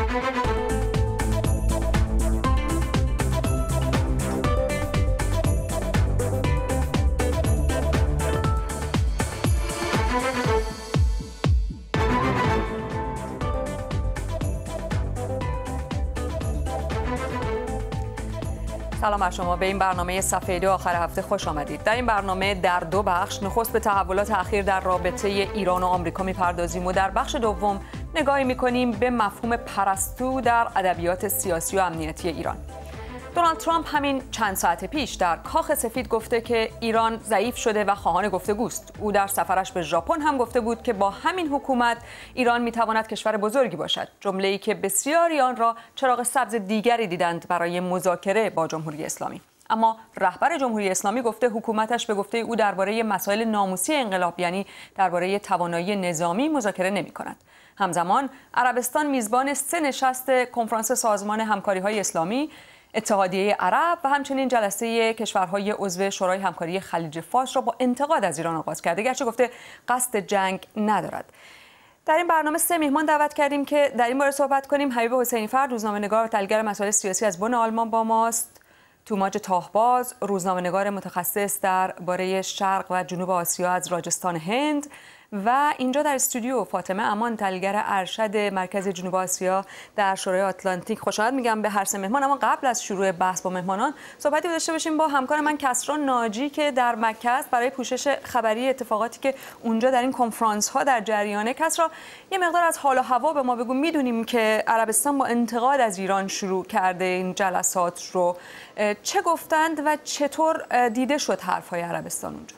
سلام بر شما. به این برنامه صفحه 2 آخر هفته خوش آمدید. در این برنامه در دو بخش نخست به تحولات اخیر در رابطه ایران و آمریکا می‌پردازیم و در بخش دوم نگاهی می‌کنیم به مفهوم پرستو در ادبیات سیاسی و امنیتی ایران. دونالد ترامپ همین چند ساعت پیش در کاخ سفید گفته که ایران ضعیف شده و خواهان گفتگوست. او در سفرش به ژاپن هم گفته بود که با همین حکومت ایران میتواند کشور بزرگی باشد، جمله‌ای که بسیاری آن را چراغ سبز دیگری دیدند برای مذاکره با جمهوری اسلامی. اما رهبر جمهوری اسلامی گفته حکومتش به گفته او درباره مسائل ناموسی انقلاب، یعنی درباره توانایی نظامی، مذاکره نمی‌کند. همزمان عربستان میزبان 3 نشست کنفرانس سازمان همکاری‌های اسلامی، اتحادیه عرب و همچنین جلسه کشورهای عضو شورای همکاری خلیج فارس را با انتقاد از ایران آغاز کرده، گرچه گفته قصد جنگ ندارد. در این برنامه 3 میهمان دعوت کردیم که در این باره صحبت کنیم. حبیب حسینی فرد، روزنامه‌نگار و تحلیلگر مسائل سیاسی از بن آلمان با ماست. توماج تاهباز، روزنامه‌نگار متخصص درباره شرق و جنوب آسیا از راجستان هند. و اینجا در استودیو فاطمه امان، تحلیلگر ارشد مرکز جنوب آسیا در شورای آتلانتیک. خوشحال میگم به هر 3 مهمان. اما قبل از شروع بحث با مهمانان صحبتی داشته باشیم با همکار من کسرا ناجی که در مکه است برای پوشش خبری اتفاقاتی که اونجا در این کنفرانس ها در جریانه. کسرا، یه مقدار از حال و هوا به ما بگو. میدونیم که عربستان با انتقاد از ایران شروع کرده این جلسات رو. چه گفتند و چطور دیده شد حرف‌های عربستان اونجا؟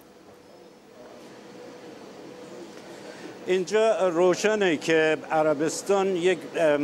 اینجا روشنه که عربستان یک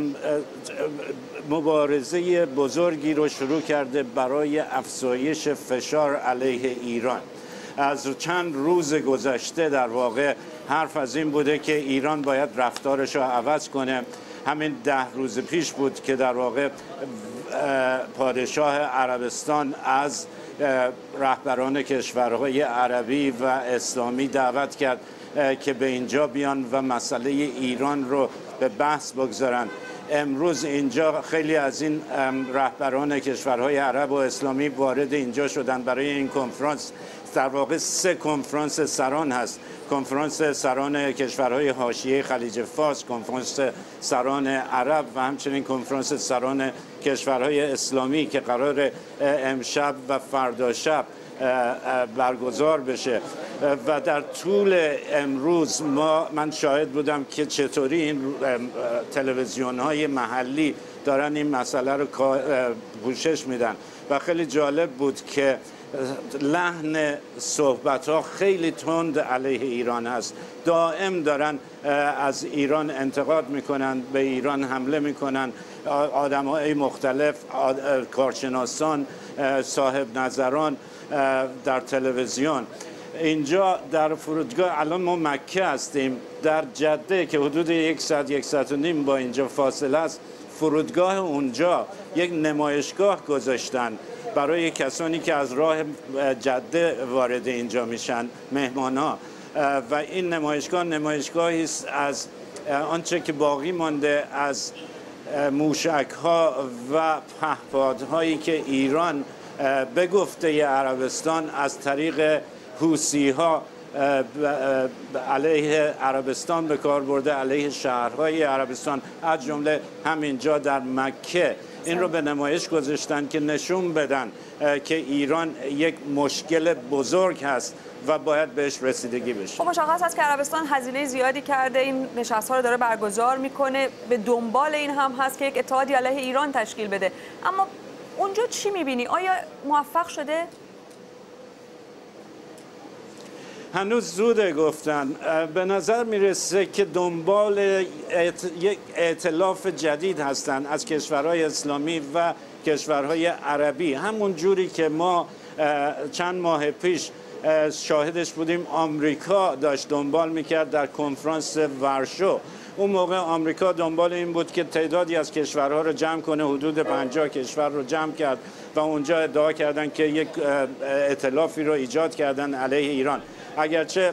مبارزه بزرگی رو شروع کرده برای افزایش فشار علیه ایران. از چند روز گذشته در واقع حرف از این بوده که ایران باید رفتارش رو عوض کنه. همین 10 روز پیش بود که در واقع پادشاه عربستان از رهبران کشورهای عربی و اسلامی دعوت کرد که به اینجا بیان و مسئله ایران رو به بحث بگذارن. امروز اینجا خیلی از این رهبران کشورهای عرب و اسلامی وارد اینجا شدن برای این کنفرانس. در واقع 3 کنفرانس سران هست: کنفرانس سران کشورهای حاشیه خلیج فارس، کنفرانس سران عرب و همچنین کنفرانس سران کشورهای اسلامی که قرار امشب و فردا شب برگزار بشه. و در طول امروز من شاهد بودم که چطوری این تلویزیون‌های محلی دارن این مسئله رو پوشش میدن و خیلی جالب بود که لحن صحبت‌ها خیلی تند علیه ایران هست. دائم دارن از ایران انتقاد میکنن، به ایران حمله میکنن. آدم‌های مختلف، کارشناسان، صاحب نظران در تلویزیون. اینجا در فرودگاه، الان ما مکه هستیم، در جده که حدود 1 ساعت 1 ساعت و نیم با اینجا فاصله است، فرودگاه اونجا یک نمایشگاه گذاشتن برای کسانی که از راه جده وارد اینجا میشن، مهمان‌ها. و این نمایشگاه نمایشگاهی است از آنچه که باقی مانده از موشک‌ها و پهپادهایی که ایران به گفته عربستان از طریق حوثی‌ها علیه عربستان به کار برده، علیه شهرهای عربستان، از جمله همینجا در مکه. این رو به نمایش گذاشتن که نشون بدن که ایران یک مشکل بزرگ هست و باید بهش رسیدگی بشه. خب مشخص است که عربستان هزینه زیادی کرده، این نشست‌ها رو داره برگزار میکنه، به دنبال این هم هست که یک اتحادی علیه ایران تشکیل بده. اما اونجا چی میبینی؟ آیا موفق شده؟ هنوز زوده گفتن. به نظر میرسه که دنبال یک ائتلاف جدید هستند از کشورهای اسلامی و کشورهای عربی، همون جوری که ما چند ماه پیش شاهدش بودیم آمریکا داشت دنبال میکرد در کنفرانس ورشو اون موقع آمریکا دنبال این بود که تعدادی از کشورها رو جمع کنه، حدود 50 کشور رو جمع کرد و اونجا ادعا کردن که یک ائتلافی رو ایجاد کردن علیه ایران. اگرچه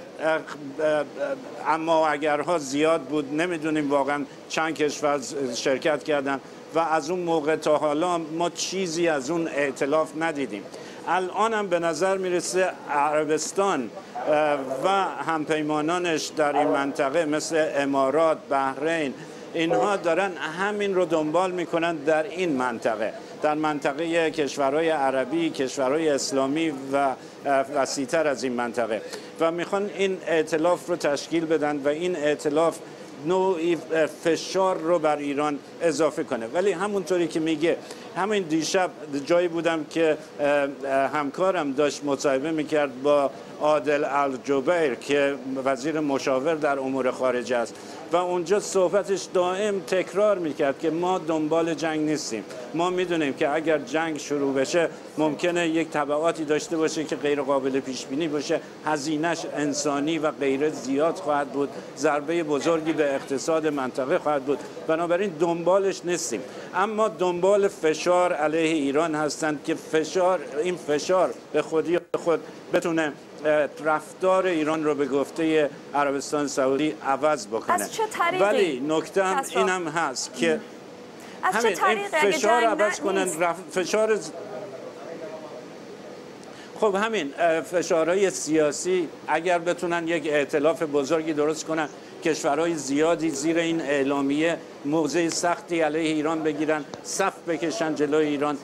اما اگرها زیاد بود، نمیدونیم واقعا چند کشور شرکت کردن و از اون موقع تا حالا ما چیزی از اون ائتلاف ندیدیم. الان هم به نظر میرسه عربستان و همپیمانانش در این منطقه مثل امارات، بحرین، اینها دارن همین رو دنبال میکنن در این منطقه، در منطقه کشورهای عربی، کشورهای اسلامی و وسیع‌تر از این منطقه، و میخوان این ائتلاف رو تشکیل بدن و این ائتلاف نوعی فشار رو بر ایران اضافه کنه. ولی همونطوری که میگه، همین دیشب جایی بودم که همکارم داشت مصاحبه میکرد با عادل الجبیر که وزیر مشاور در امور خارجه است و اونجا صحبتش دائم تکرار میکرد که ما دنبال جنگ نیستیم. ما میدونیم که اگر جنگ شروع بشه ممکنه یک تبعاتی داشته باشه که غیر قابل پیش بینی باشه، هزینه‌اش انسانی و غیره زیاد خواهد بود، ضربه بزرگی به اقتصاد منطقه خواهد بود. بنابراین دنبالش نیستیم، اما دنبال فشار علیه ایران هستند که این فشار به خودی خود بتونه رفتار ایران رو به گفته عربستان سعودی عوض بکنه. از چه طریقی؟ ولی نکته این هم هست که همین فشار عوض کنن، فشار خب همین فشارهای سیاسی اگر بتونن یک ائتلاف بزرگی درست کنن، کشورهای زیادی زیر این اعلامیه موضع سختی علیه ایران بگیرن، صف بکشن جلوی ایران،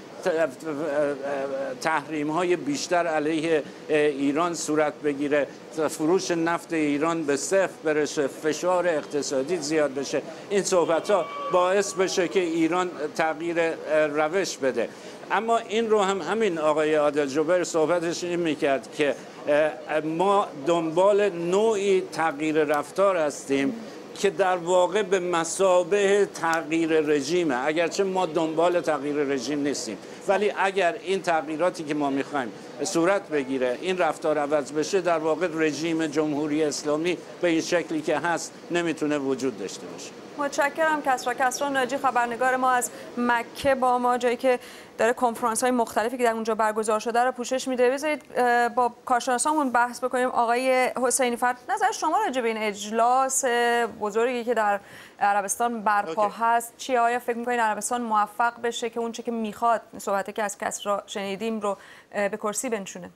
تحریم های بیشتر علیه ایران صورت بگیره، فروش نفت ایران به صفر برسه، فشار اقتصادی زیاد بشه، این صحبت ها باعث بشه که ایران تغییر روش بده. اما این رو هم همین آقای عادل جبیر صحبتش این میکرد که ما دنبال نوعی تغییر رفتار هستیم که در واقع به مثابه تغییر رژیمه، اگرچه ما دنبال تغییر رژیم نیستیم، ولی اگر این تغییراتی که ما میخوایم صورت بگیره، این رفتار عوض بشه، در واقع رژیم جمهوری اسلامی به این شکلی که هست نمیتونه وجود داشته باشه. متشکرم. کسری ناجی خبرنگار ما از مکه با ما، جایی که داره کنفرانس های مختلفی که در اونجا برگزار شده رو پوشش میده. بذارید با کارشناسامون بحث بکنیم. آقای حسینی فرد، نظر شما راجع به این اجلاس بزرگی که در عربستان برپا هست چیه؟ آیا فکر می‌کنید عربستان موفق بشه که اون چه که میخواد، صحبتی که از کسری شنیدیم، رو به کرسی بنشونه؟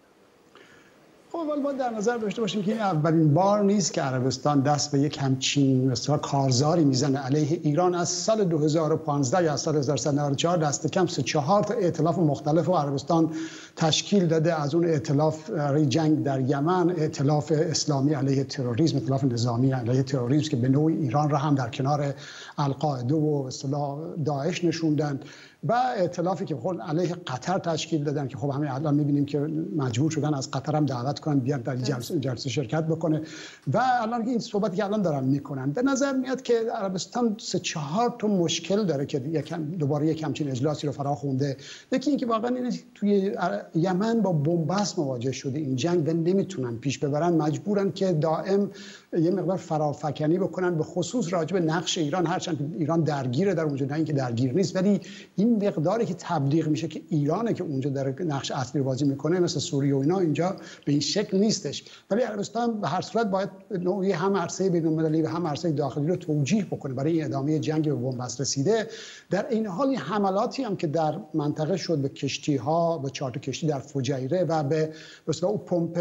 خب ولی باید در نظر داشته باشیم که این اولین بار نیست که عربستان دست به یک همچین مثلا کارزاری میزنه علیه ایران. از سال 2015 یا از سال 1394 دست کم 3-4 تا ائتلاف مختلف و عربستان تشکیل داده. از اون ائتلاف جنگ در یمن، ائتلاف اسلامی علیه تروریسم، ائتلاف نظامی علیه تروریسم که به نوعی ایران را هم در کنار القاعده و اصطلاح داعش نشوندن، و ائتلافی که خود علیه قطر تشکیل دادن که خب همین الان می‌بینیم که مجبور شدن از قطر هم دعوت کنن بیاد در جلسه شرکت بکنه. و الان این صحبتی که الان دارن میکنن، به نظر میاد که عربستان 3-4 تا مشکل داره که دوباره یک همچین اجلاسی رو فرا خونده. یکی اینکه واقعا این توی یمن با بن‌بست مواجه شده این جنگ و نمیتونن پیش ببرن، مجبورن که دائم یه مقدار فرافکنی بکنن، به خصوص راجع به نقش ایران، هرچند ایران درگیره در اونجا، نه اینکه درگیر نیست، ولی این مقداری که تبلیغ میشه که ایرانه که اونجا داره نقش اصلی رو بازی میکنه، مثل سوریه و اینا، اینجا به این شکل نیستش. ولی عربستان به هر صورت باید نوعی هم عرصه بین‌المللی و هم عرصه داخلی رو توجیه بکنه برای ادامه جنگ به بن‌بست رسیده. در این حال این حملاتی هم که در منطقه شد به کشتی‌ها، به 4 تا کشتی در فجیره و به اصطلاح پمپ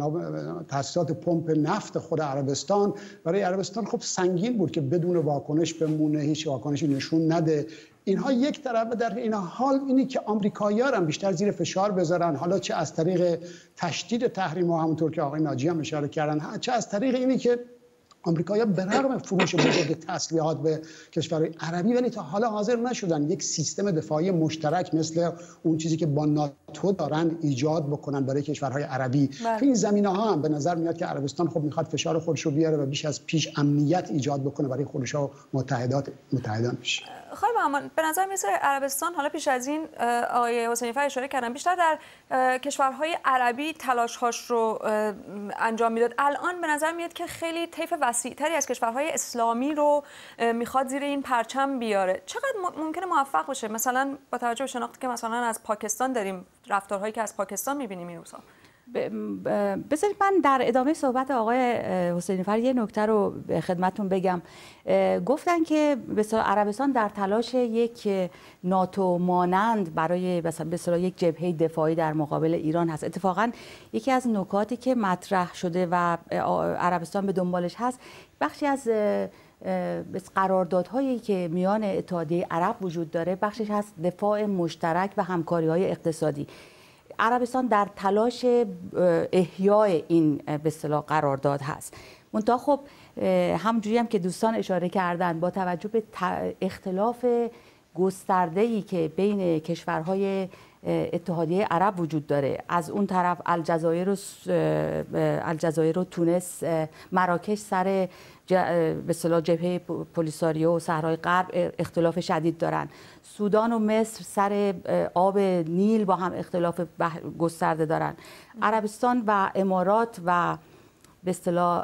تاسیسات پمپ نفت خود عربستان، برای عربستان خب سنگین بود که بدون واکنش بمونه، هیچ واکنشی نشون نده. اینها یک طرف، و در این حال اینی که آمریکایی‌ها هم بیشتر زیر فشار بذارن، حالا چه از طریق تشدید تحریم‌ها همونطور که آقای ناجی هم اشاره کردن، چه از طریق اینی که آمریکایی‌ها به رغم فروش بزرگ تسلیحات به کشورهای عربی ولی تا حالا حاضر نشدن یک سیستم دفاعی مشترک مثل اون چیزی که با ناتو دارن ایجاد بکنن برای کشورهای عربی. تو این زمینه‌ها هم به نظر میاد که عربستان خب میخواد فشار خودش رو بیاره و بیش از پیش امنیت ایجاد بکنه برای خودش و متحدان بشه. خانم امان، به نظر میاد عربستان حالا پیش از این آقای حسینی فر اشاره کردن بیشتر در کشورهای عربی تلاش‌هاش رو انجام میداد. الان به نظر میاد که خیلی طیف وسیع‌تری از کشورهای اسلامی رو میخواد زیر این پرچم بیاره. چقدر ممکنه موفق باشه؟ مثلا با توجه به شناختی که مثلا از پاکستان داریم، رفتارهایی که از پاکستان میبینیم این روزها. بذارید من در ادامه صحبت آقای حسینی فر یه نکته رو خدمتتون بگم. گفتن که عربستان در تلاش یک ناتو مانند برای مثلا یک جبهه دفاعی در مقابل ایران هست. اتفاقا یکی از نکاتی که مطرح شده و عربستان به دنبالش هست، بخشی از قراردادهایی که میان اتحادیه عرب وجود داره، بخشش هست دفاع مشترک و همکاری‌های اقتصادی. عربستان در تلاش احیای این به اصطلاح قرارداد هست. منتها خب همونجوری هم که دوستان اشاره کردن، با توجه به اختلاف گسترده‌ای که بین کشورهای اتحادیه عرب وجود داره، از اون طرف الجزایر و تونس، مراکش سر به اصطلاح جبهه پولیساریو و صحرای غرب اختلاف شدید دارن، سودان و مصر سر آب نیل با هم اختلاف گسترده دارن، عربستان و امارات و به اصطلاح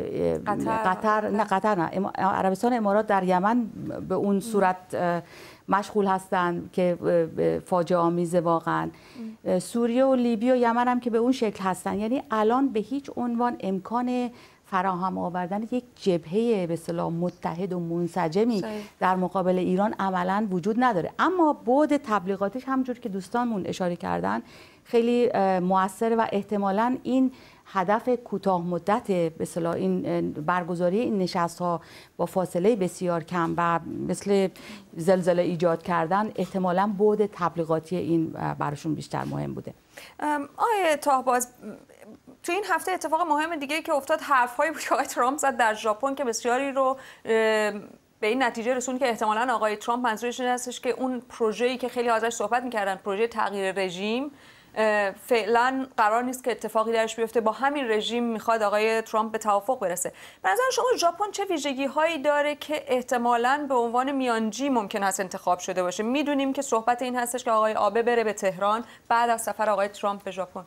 عربستان امارات در یمن به اون صورت مشغول هستند که فاجعه آمیزه واقعا. سوریه و لیبی و یمن هم که به اون شکل هستن. یعنی الان به هیچ عنوان امکان فراهم آوردن یک جبهه به اصطلاح متحد و منسجمی در مقابل ایران عملاً وجود نداره. اما بعد تبلیغاتیش همونجور که دوستانمون اشاره کردن خیلی موثر و احتمالاً این هدف کوتاه مدت به اصطلاح این برگزاری این نشست‌ها با فاصله بسیار کم و مثل زلزله ایجاد کردن، احتمالاً بعد تبلیغاتی این براشون بیشتر مهم بوده. آقای طاهباز، تو این هفته اتفاق مهم دیگه که افتاد، حرف‌هایی بود که آقای ترامپ زد در ژاپن که بسیاری رو به این نتیجه رسون که احتمالاً آقای ترامپ منظورش این هستش که اون پروژه‌ای که خیلی ازش صحبت می‌کردن، پروژه تغییر رژیم، فعلا قرار نیست که اتفاقی درش بیفته. با همین رژیم میخواد آقای ترامپ به توافق برسه. به نظر شما ژاپن چه ویژگی‌هایی داره که احتمالاً به عنوان میانجی ممکن است انتخاب شده باشه؟ میدونیم که صحبت این هستش که آقای آبه بره به تهران بعد از سفر آقای ترامپ به ژاپن.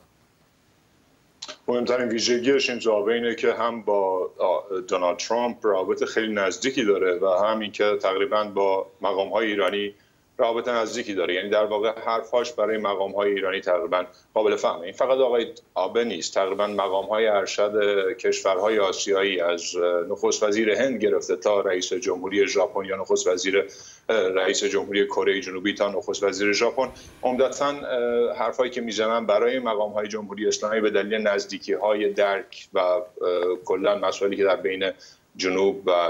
مهمترین ویژگی شینزو آبه اینه که هم با دونالد ترامپ رابطه خیلی نزدیکی داره و هم اینکه تقریباً با مقام‌های ایرانی رابطه نزدیکی داره. یعنی در واقع حرفاش برای مقام‌های ایرانی تقریباً قابل فهمه. این فقط آقای آبه نیست، تقریباً مقام‌های ارشد کشورهای آسیایی از نخست وزیر هند گرفته تا رئیس جمهوری ژاپن یا نخست وزیر رئیس جمهوری کره جنوبی تا نخست وزیر ژاپن، عمدتاً حرفایی که میزنن برای مقام‌های جمهوری اسلامی به دلیل نزدیکی‌های درک و کلاً مسائلی که در بین جنوب و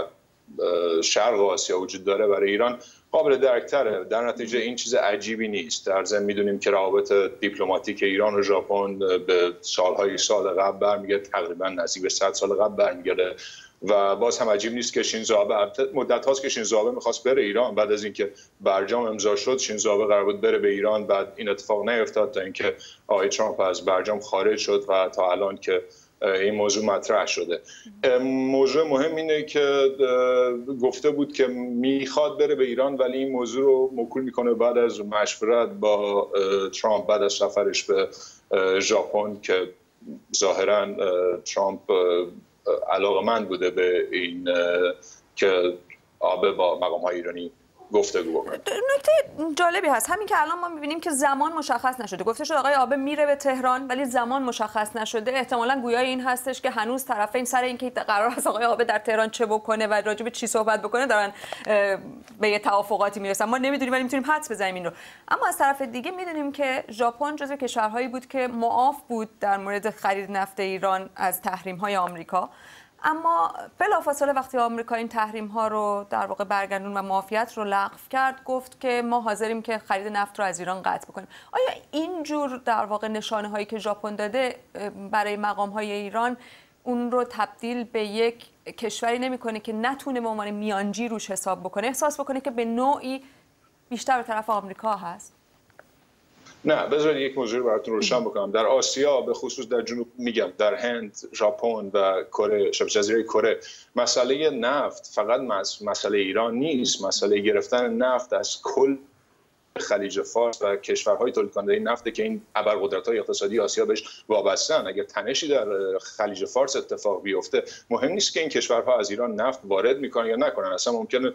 شرق آسیا وجود داره برای ایران قابل درک‌تره. در نتیجه این چیز عجیبی نیست. در ضمن میدونیم که روابط دیپلماتیک ایران و ژاپن به سال قبل برمیگرده، تقریبا نزدیک به 100 سال قبل برمیگرده و باز هم عجیب نیست که شینزو آبه مدت هاست که شینزو آبه می‌خواست بره ایران. بعد از اینکه برجام امضا شد شینزو آبه قرار بود بره به ایران، بعد این اتفاق نیفتاد تا اینکه آقای ترامپ از برجام خارج شد و تا الان که این موضوع مطرح شده. موضوع مهم اینه که گفته بود که میخواد بره به ایران، ولی این موضوع رو موکول میکنه بعد از مشورت با ترامپ بعد از سفرش به ژاپن که ظاهرا ترامپ علاقه‌مند بوده به این که آبه با مقام‌های ایرانی گفتگو بکنه. نکته جالبی هست همین که الان ما می‌بینیم که زمان مشخص نشده. گفته شد آقای آبه میره به تهران ولی زمان مشخص نشده. احتمالاً گویای این هستش که هنوز طرفین سر اینکه قرار است آقای آبه در تهران چه بکنه و راجع به چی صحبت بکنه دارن به یه توافقاتی میرسن. ما نمیدونیم ولی میتونیم حدس بزنیم این رو. اما از طرف دیگه میدونیم که ژاپن جزو کشورهایی بود که معاف بود در مورد خرید نفت ایران از تحریم‌های آمریکا. اما بلافاصله وقتی آمریکا این تحریم‌ها رو در واقع برگردون و معافیت رو لغو کرد، گفت که ما حاضریم که خرید نفت رو از ایران قطع بکنیم. آیا این جور در واقع نشانه‌هایی که ژاپن داده برای مقام‌های ایران اون رو تبدیل به یک کشوری نمی‌کنه که نتونه به عنوان میانجی روش حساب بکنه، احساس بکنه که به نوعی بیشتر به طرف آمریکا هست؟ نه، بذارید یک موضوع رو براتون روشن بکنم. در آسیا به خصوص در جنوب میگم در هند، ژاپن و کره، شبه جزیره کره، مسئله نفت فقط مسئله ایران نیست. مسئله گرفتن نفت از کل خلیج فارس و کشورهای تولید کننده نفت که این ابرقدرت‌های اقتصادی آسیا بهش وابسته‌اند، اگر تنشی در خلیج فارس اتفاق بیفته، مهم نیست که این کشورها از ایران نفت وارد میکنن یا نکنن. اصلا ممکنه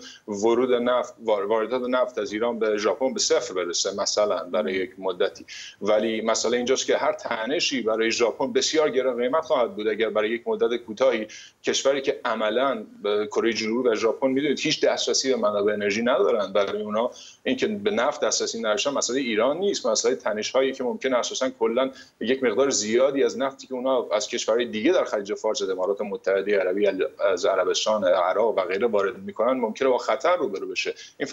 واردات نفت از ایران به ژاپن به صفر برسه مثلا برای یک مدتی، ولی مسئله اینجاست که هر تنشی برای ژاپن بسیار گران قیمت خواهد بود اگر برای یک مدت کوتاهی کشوری که عملاً کره جنوبی و ژاپن میدونید هیچ دسترسی به منابع انرژی ندارن، برای اونا اینکه به نفت دسترسی نداشتن مسئله ایران نیست، مسئله تنش‌هایی که ممکنه اساساً کلاً یک مقدار زیادی از نفتی که اونا از کشورهای دیگه در خلیج فارس، امارات متحده عربی، از عربستان، عراق و غیره وارد میکنن، ممکنه با خطر روبرو بشه. این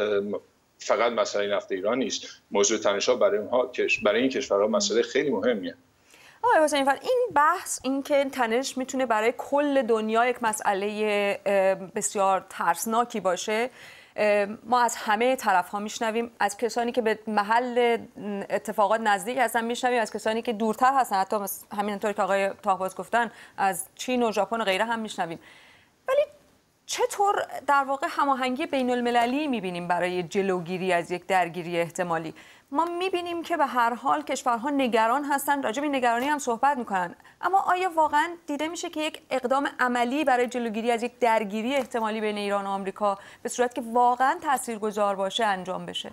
فقط مسئله نفت ایران نیست، موضوع تنش‌ها برای این کشورها مسئله خیلی مهمیه. آقای حسینی فر، این بحث این که تنش میتونه برای کل دنیا یک مسئله بسیار ترسناکی باشه، ما از همه طرف‌ها میشنویم، از کسانی که به محل اتفاقات نزدیک هستن میشنویم، از کسانی که دورتر هستن، حتی همینطور که آقای طاهباز گفتن از چین و ژاپن و غیره هم میشنویم. ولی چطور در واقع هماهنگی بین المللی میبینیم برای جلوگیری از یک درگیری احتمالی؟ ما میبینیم که به هر حال کشورها نگران هستن، راجع به نگرانی هم صحبت میکنن، اما آیا واقعا دیده میشه که یک اقدام عملی برای جلوگیری از یک درگیری احتمالی بین ایران و آمریکا به صورت که واقعا تاثیرگذار باشه انجام بشه؟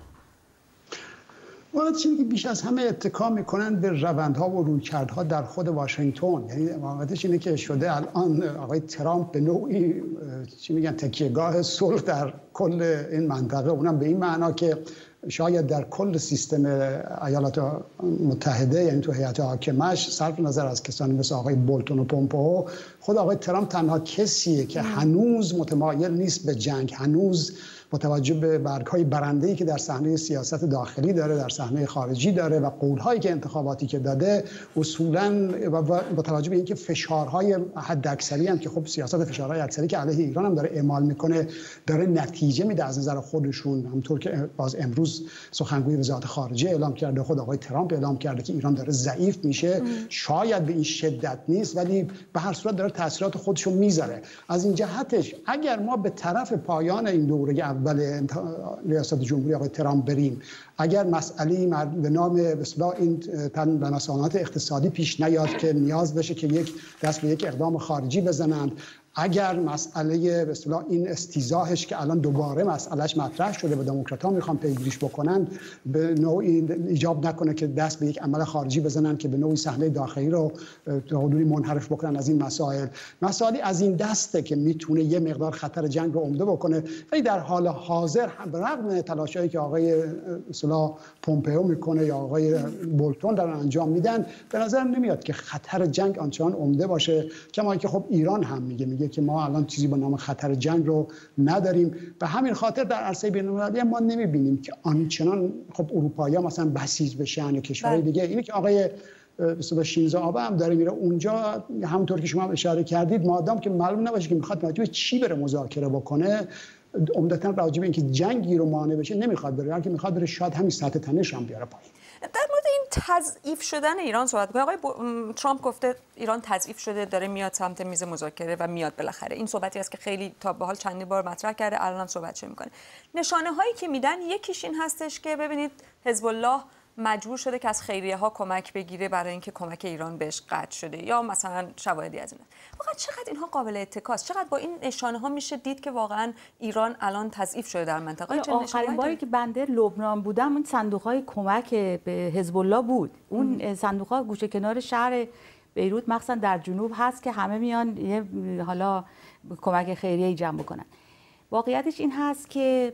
والا چیزی که بیش از همه اتکا میکنن به روندها و رویکردها در خود واشنگتن، یعنی واقعیتش اینه که شده الان آقای ترامپ به نوعی چی میگن تکیهگاه صلح در کل این منطقه، اونم به این معنا که شاید در کل سیستم ایالات متحده، یعنی تو هیئت حاکمش، صرف نظر از کسانی مثل آقای بولتون و پومپئو، خود آقای ترامپ تنها کسیه که هنوز متمایل نیست به جنگ، هنوز با توجه به برگ‌های برنده‌ای که در صحنه سیاست داخلی داره، در صحنه خارجی داره و قول‌هایی که انتخاباتی که داده، اصولاً با توجه به اینکه فشارهای حداکثری هم که خب سیاست فشارهای اکثری که علیه ایران هم داره اعمال میکنه داره نتیجه میده از نظر خودشون، همونطور که باز امروز سخنگوی وزارت خارجه اعلام کرده، خود آقای ترامپ اعلام کرده که ایران داره ضعیف میشه. شاید به این شدت نیست ولی به هر صورت داره تاثیرات خودشو میذاره. از این جهتش اگر ما به طرف پایان این دوره اول ریاست جمهوری آقای ترامپ بریم، اگر مسئله به نام به اصطلاح این مسائل اقتصادی پیش نیاد که نیاز بشه که یک دست به یک اقدام خارجی بزنند، اگر مسئله به اصطلاح این استیزاحش که الان دوباره مسئلهش مطرح شده و دموکرات‌ها میخوان پیگیریش بکنند به نوعی ایجاب نکنه که دست به یک عمل خارجی بزنن که به نوعی صحنه داخلی رو تا حدودی منحرف بکنن از این مسائلی از این دسته که میتونه یه مقدار خطر جنگ رو عمده بکنه. ولی در حال حاضر برغم تلاشایی که آقای اصطلاح پومپئو میکنه یا آقای بولتون در انجام میدن، به نظر نمیاد که خطر جنگ آنچنان عمده باشه، کما اینکه خب ایران هم میگه که ما الان چیزی به نام خطر جنگ رو نداریم. به همین خاطر در عرصه بین‌المللی ما نمی‌بینیم که آنچنان خب اروپایی‌ها مثلا بسیج بشن یا کشورهای دیگه. اینی که آقای مثلا شینزو آبه هم داره میره اونجا، همونطور که شما هم اشاره کردید، مادام که معلوم نباشه که میخواد راجع به چی بره مذاکره بکنه، عمدتاً راجع به اینکه جنگی رو مانع بشه نمیخواد بره، بلکه میخواد بره شاید همین سطح تنش هم بیاره پایین. در مورد این تضعیف شدن ایران صحبت کنیم. آقای ترامپ گفته ایران تضعیف شده، داره میاد سمت میز مذاکره و میاد بالاخره. این صحبتی است که خیلی تا به حال چندین بار مطرح کرده، الان هم صحبتش میکنه. نشانه هایی که میدن یکیش این هستش که ببینید حزب الله مجبور شده که از خیریه ها کمک بگیره برای اینکه کمک ایران بهش قطع شده، یا مثلا شواهدی از این. واقعا چقدر اینها قابل اتکاست؟ چقدر با این نشانه ها میشه دید که واقعا ایران الان تضعیف شده در منطقه؟ آخرین باری که بنده لبنان بودم اون صندوق های کمک به حزب الله بود. اون صندوق ها گوشه کنار شهر بیروت مخصوصا در جنوب هست که همه میان یه حالا کمک خیریه‌ای جمع بکنن. واقعیتش این هست که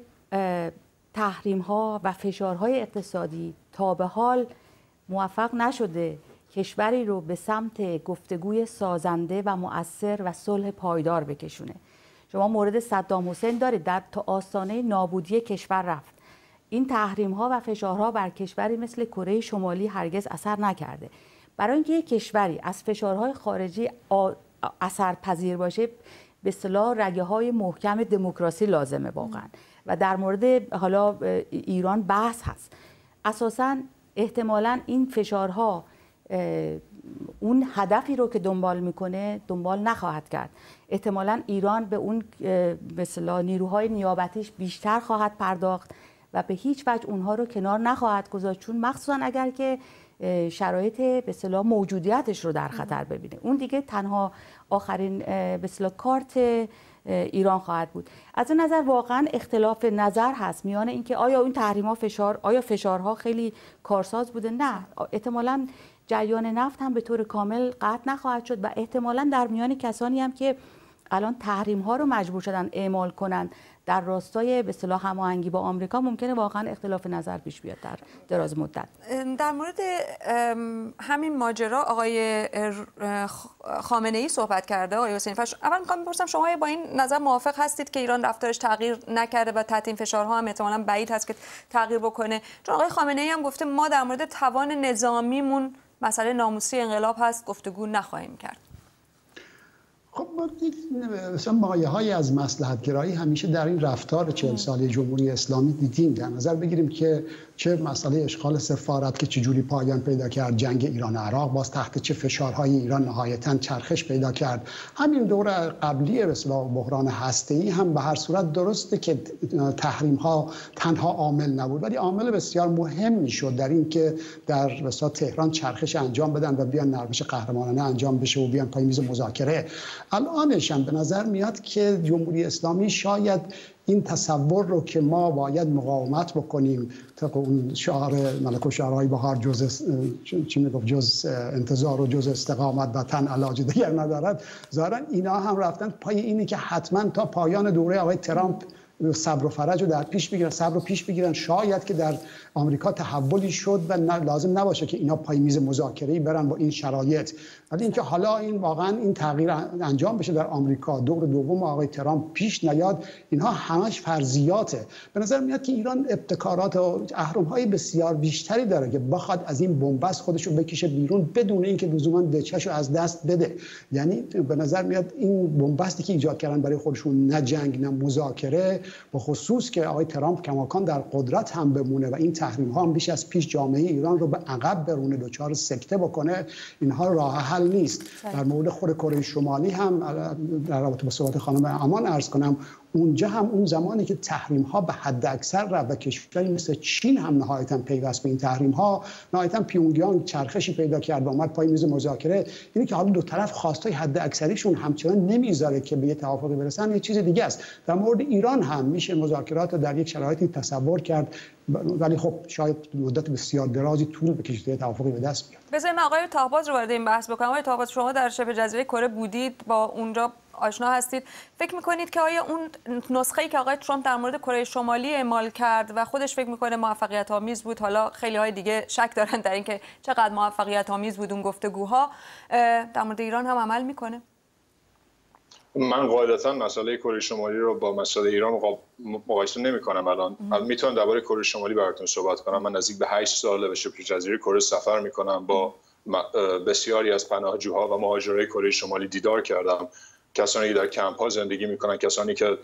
تحریم ها و فشارهای اقتصادی تا به حال موفق نشده کشوری رو به سمت گفتگوی سازنده و مؤثر و صلح پایدار بکشونه. شما مورد صدام حسین دارید، در تا آستانه نابودی کشور رفت. این تحریم ها و فشارها بر کشوری مثل کره شمالی هرگز اثر نکرده. برای اینکه یک کشوری از فشارهای خارجی اثرپذیر باشه، به اصطلاح رگه های محکم دموکراسی لازمه واقعا. و در مورد حالا ایران بحث هست. اساساً احتمالاً این فشارها اون هدفی رو که دنبال میکنه دنبال نخواهد کرد. احتمالاً ایران به اون به اصطلاح نیروهای نیابتیش بیشتر خواهد پرداخت و به هیچ وجه اونها رو کنار نخواهد گذاشت، چون مخصوصا اگر که شرایط به اصطلاح موجودیتش رو در خطر ببینه. اون دیگه تنها آخرین به اصطلاح کارت ایران خواهد بود. از این نظر واقعا اختلاف نظر هست میان اینکه آیا این تحریم‌ها آیا فشارها خیلی کارساز بوده؟ نه، احتمالاً جریان نفت هم به طور کامل قطع نخواهد شد و احتمالاً در میان کسانی هم که الان تحریم‌ها رو مجبور شدن اعمال کنن در راستای به اصطلاح هماهنگی با آمریکا ممکنه واقعا اختلاف نظر پیش بیاد در دراز مدت. در مورد همین ماجرا آقای خامنه‌ای صحبت کرده. آقای حسینی، اول می‌خوام بپرسم شما با این نظر موافق هستید که ایران رفتارش تغییر نکرده و تحت این فشارها هم احتمالاً بعید هست که تغییر بکنه؟ چون آقای خامنه‌ای هم گفته ما در مورد توان نظامیمون مسئله ناموسی انقلاب هست گفتگو نخواهیم کرد. خب مثلا مایه‌هایی از مصلحت‌گرایی همیشه در این رفتار 40 ساله جمهوری اسلامی دیدیم. در نظر بگیریم که چه مسئله اشغال سفارت که چجوری پایان پیدا کرد، جنگ ایران و عراق باز تحت چه فشارهای ایران نهایتاً چرخش پیدا کرد، همین دور قبلی رسوا بحران هسته‌ای هم به هر صورت درسته که تحریم‌ها تنها عامل نبود، ولی عامل بسیار مهمی شد در این که در رسوا تهران چرخش انجام بدن و بیان نرمش قهرمانانه انجام بشه و بیان پای میز مذاکره. الانش هم به نظر میاد که جمهوری اسلامی شاید این تصور رو که ما باید مقاومت بکنیم، طبق اون شعار ملک الشعرهای بهار جز انتظار و جز استقامت وطن علاج دیگر ندارد، ظاهرا اینا هم رفتن پای اینی که حتما تا پایان دوره آقای ترامپ صبر و فرج رو در پیش بگیرن، صبر رو پیش بگیرن. شاید که در آمریکا تحولی شد و لازم نباشه که اینا پای میز مذاکره‌ای برن با این شرایط، ولی اینکه حالا این واقعا این تغییر انجام بشه در آمریکا، دور دوم آقای ترامپ پیش نیاد، اینها همش فرضیاته. به نظر میاد که ایران ابتکارات و اهرم‌های بسیار بیشتری داره که بخواد از این بنبست خودش رو بکشه بیرون بدون اینکه لزوما دچشو از دست بده. یعنی به نظر میاد این بنبستی که ایجاد کردن برای خودشون، نه جنگ نه مذاکره، به خصوص که آقای ترامپ کماکان در قدرت هم بمونه و این تحریم ها هم بیش از پیش جامعه ایران رو به عقب برونه، دچار سکته بکنه، اینها راه حل نیست. در مورد خود کره شمالی هم در رابطه با صحبت خانم امان عرض کنم، اونجا هم اون زمانی که تحریم ها به حد اکثر رفت و کشوری مثل چین هم نهایتا پیوست به این تحریم ها، نهایتا پیونگیانگ چرخشی پیدا کرد و اومد پای میز مذاکره. اینی که حالا دو طرف خواستای حد اکثریشون همچنان نمیذاره که به یه توافقی برسن، یه چیز دیگه است. در مورد ایران هم میشه مذاکرات رو در یک شرایطی تصور کرد، ولی خب شاید مدت بسیار درازی طول بکشه تا توافقی به دست بیاد. بذارید من آقای طاهباز رو وارد این بحث بکنم. آقای طاهباز، شما در شبه جزیره کره بودید، با اونجا آشنا هستید. فکر میکنید که آیا اون نسخه‌ای که آقای ترامپ در مورد کره شمالی اعمال کرد و خودش فکر میکنه موفقیت آمیز بود، حالا خیلی های دیگه شک دارن در اینکه چقدر موفقیت آمیز بود اون گفتگوها، در مورد ایران هم عمل میکنه؟ من قاعدتا مسئله کره شمالی رو با مسئله ایران مقایسه نمی‌کنم. الان میتونم درباره کره شمالی براتون صحبت کنم. من نزدیک به 8 ساله به شبه جزیره کره سفر میکنم، با بسیاری از پناهجوها و مهاجرای کره شمالی دیدار کردم. کسانی که در کمپ ها زندگی میکنن، کسانی که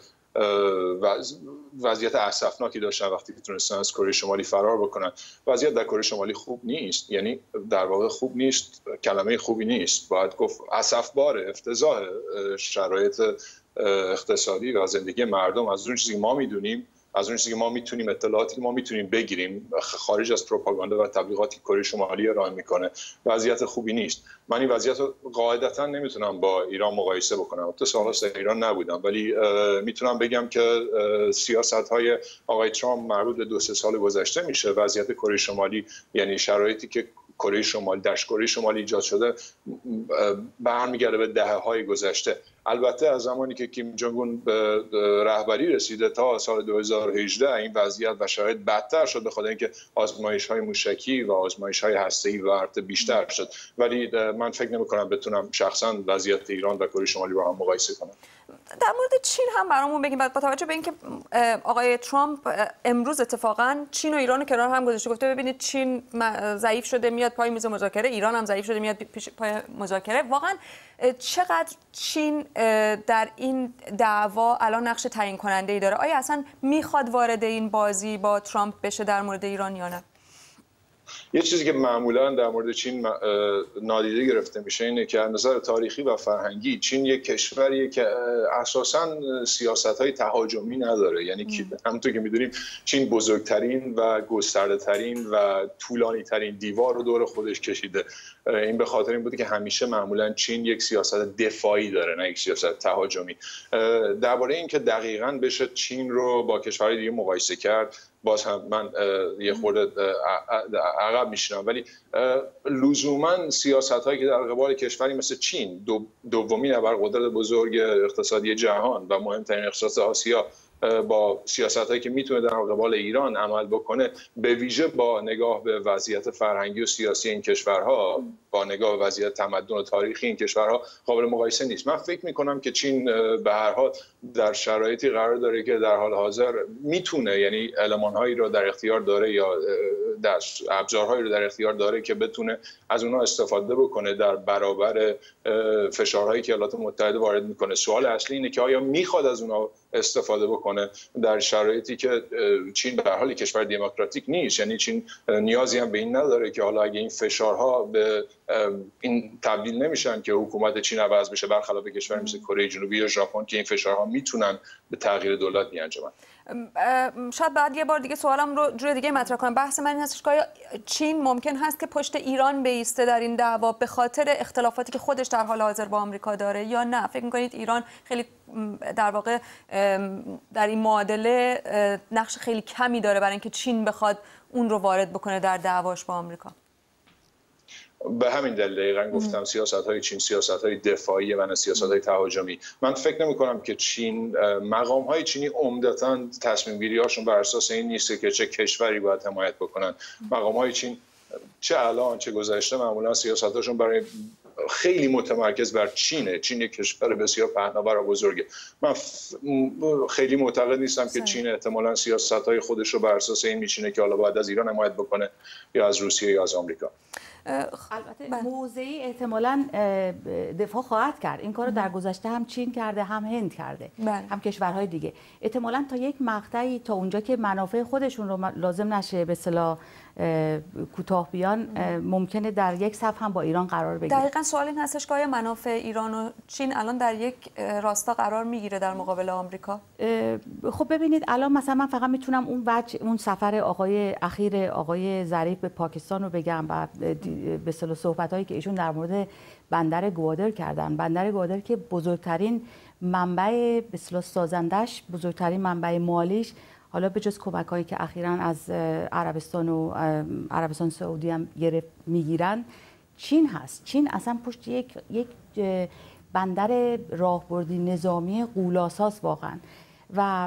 وضعیت اسفناکی داشتن وقتی که تونستن از کره شمالی فرار بکنن. وضعیت در کره شمالی خوب نیست، یعنی در واقع خوب نیست کلمه خوبی نیست، باید گفت اسفباره، افتضاح شرایط اقتصادی و زندگی مردم. از اون چیزی که ما میدونیم، از اون چیزی که ما میتونیم، اطلاعاتی که ما میتونیم بگیریم خارج از پروپاگاندا و تبلیغاتی که کره شمالی ارائه میکنه، وضعیت خوبی نیست. من این وضعیت رو قاعدتا نمیتونم با ایران مقایسه بکنم. البته سال‌ها در ایران نبودم، ولی میتونم بگم که سیاست‌های آقای ترامپ مربوط به 2-3 سال گذشته میشه. وضعیت کره شمالی، یعنی شرایطی که کره شمالی، کره شمالی ایجاد شده، برمیگرده به دهه‌های گذشته. البته از زمانی که کیم جونگ اون به رهبری رسیده تا سال 2018 این وضعیت و شرایط بدتر شد، به خاطر اینکه آزمایش‌های موشکی و آزمایش‌های هسته‌ای و ارتش بیشتر شد. ولی من فکر نمی‌کنم بتونم شخصاً وضعیت ایران و کره شمالی رو هم مقایسه کنم. در مورد چین هم برامون بگیم، با توجه به اینکه آقای ترامپ امروز اتفاقا چین و ایران رو کنار هم گذاشته، گفته ببینید چین ضعیف شده میاد پای میز مذاکره، ایران هم ضعیف شده میاد پای مذاکره. واقعا چقدر چین در این دعوا الان نقش تعیین کننده ای داره؟ آیا اصلا میخواد وارد این بازی با ترامپ بشه در مورد ایران یا نه؟ یه چیزی که معمولا در مورد چین نادیده گرفته میشه اینه که از نظر تاریخی و فرهنگی چین یک کشوریه که اساساً سیاست‌های تهاجمی نداره. یعنی همونطور که می‌دونیم چین بزرگترین و گسترده‌ترین و طولانی‌ترین دیوار رو دور خودش کشیده. این به خاطر این بوده که همیشه معمولا چین یک سیاست دفاعی داره نه یک سیاست تهاجمی. درباره اینکه دقیقاً بشه چین رو با کشورهای دیگه مقایسه کرد، باز هم من یه خورده عقب میشینم، ولی لزوما سیاست‌هایی که در قبال کشوری مثل چین، دومین ابرقدرت بزرگ اقتصادی جهان و مهمترین اقتصاد آسیا، با سیاست‌هایی که میتونه در قبال ایران عمل بکنه، به ویژه با نگاه به وضعیت فرهنگی و سیاسی این کشورها، با نگاه به وضعیت تمدن و تاریخی این کشورها قابل مقایسه نیست. من فکر میکنم که چین به هر حال در شرایطی قرار داره که در حال حاضر میتونه، یعنی المان‌هایی رو در اختیار داره یا ابزارهایی رو در اختیار داره که بتونه از اونها استفاده بکنه در برابر فشارهایی که ایالات متحده وارد میکنه. سوال اصلی اینه که آیا میخواد از اونها استفاده بکنه در شرایطی که چین به هر حال کشور دموکراتیک نیست. یعنی چین نیازی هم به این نداره که حالا اگه این فشارها به این تبدیل نمیشن که حکومت چین عوض بشه، برخلاف کشوری مثل کره جنوبی یا ژاپن که این فشارها میتونن به تغییر دولت بیانجامن. شاید بعد یه بار دیگه سوالم رو جور دیگه مطرح کنم. بحث من این هستش که آیا چین ممکن هست که پشت ایران بیسته در این دعوا به خاطر اختلافاتی که خودش در حال حاضر با آمریکا داره یا نه؟ فکر می‌کنید ایران خیلی در واقع در این معادله نقش خیلی کمی داره برای اینکه چین بخواد اون رو وارد بکنه در دعواش با آمریکا؟ به همین دلیل دقیقاً گفتم سیاست‌های چین سیاست‌های دفاعی و نه سیاست‌های تهاجمی. من فکر نمی‌کنم که چین، مقام‌های چینی عمدتاً تصمیم‌گیری‌هاشون بر اساس این نیست که چه کشوری باید حمایت بکنن. مقام‌های چین چه الان چه گذشته معمولاً سیاست‌هاشون برای خیلی متمرکز بر چینه. چین یک کشور بسیار پهناور و بزرگه. من خیلی معتقد نیستم که چین احتمالاً سیاست‌های خودش رو بر اساس این میچینه که حالا باید از ایران حمایت بکنه یا از روسیه یا از آمریکا. البته موضعی احتمالاً دفاع خواهد کرد. این کارو در گذشته هم چین کرده، هم هند کرده، هم کشورهای دیگه. احتمالاً تا یک مقطعی، تا اونجا که منافع خودشون رو لازم نشه به اصطلاح کوتاه بیان، ممکنه در یک صف هم با ایران قرار بگیره. دقیقاً سوال این هستش که آیا منافع ایران و چین الان در یک راستا قرار میگیره در مقابل آمریکا؟ خب ببینید الان مثلا من فقط میتونم اون سفر اخیر آقای ظریف به پاکستان رو بگم و به اصطلاح صحبتایی که ایشون در مورد بندر گوادر کردن. بندر گوادر که بزرگترین منبع به اصطلاح سازندش، بزرگترین منبع مالیش، حالا به جز کمک‌هایی که اخیراً از عربستان و عربستان سعودی هم میگیرن، چین هست. چین اصلا پشت یک بندر راهبردی نظامی غول‌آساس واقعاً. و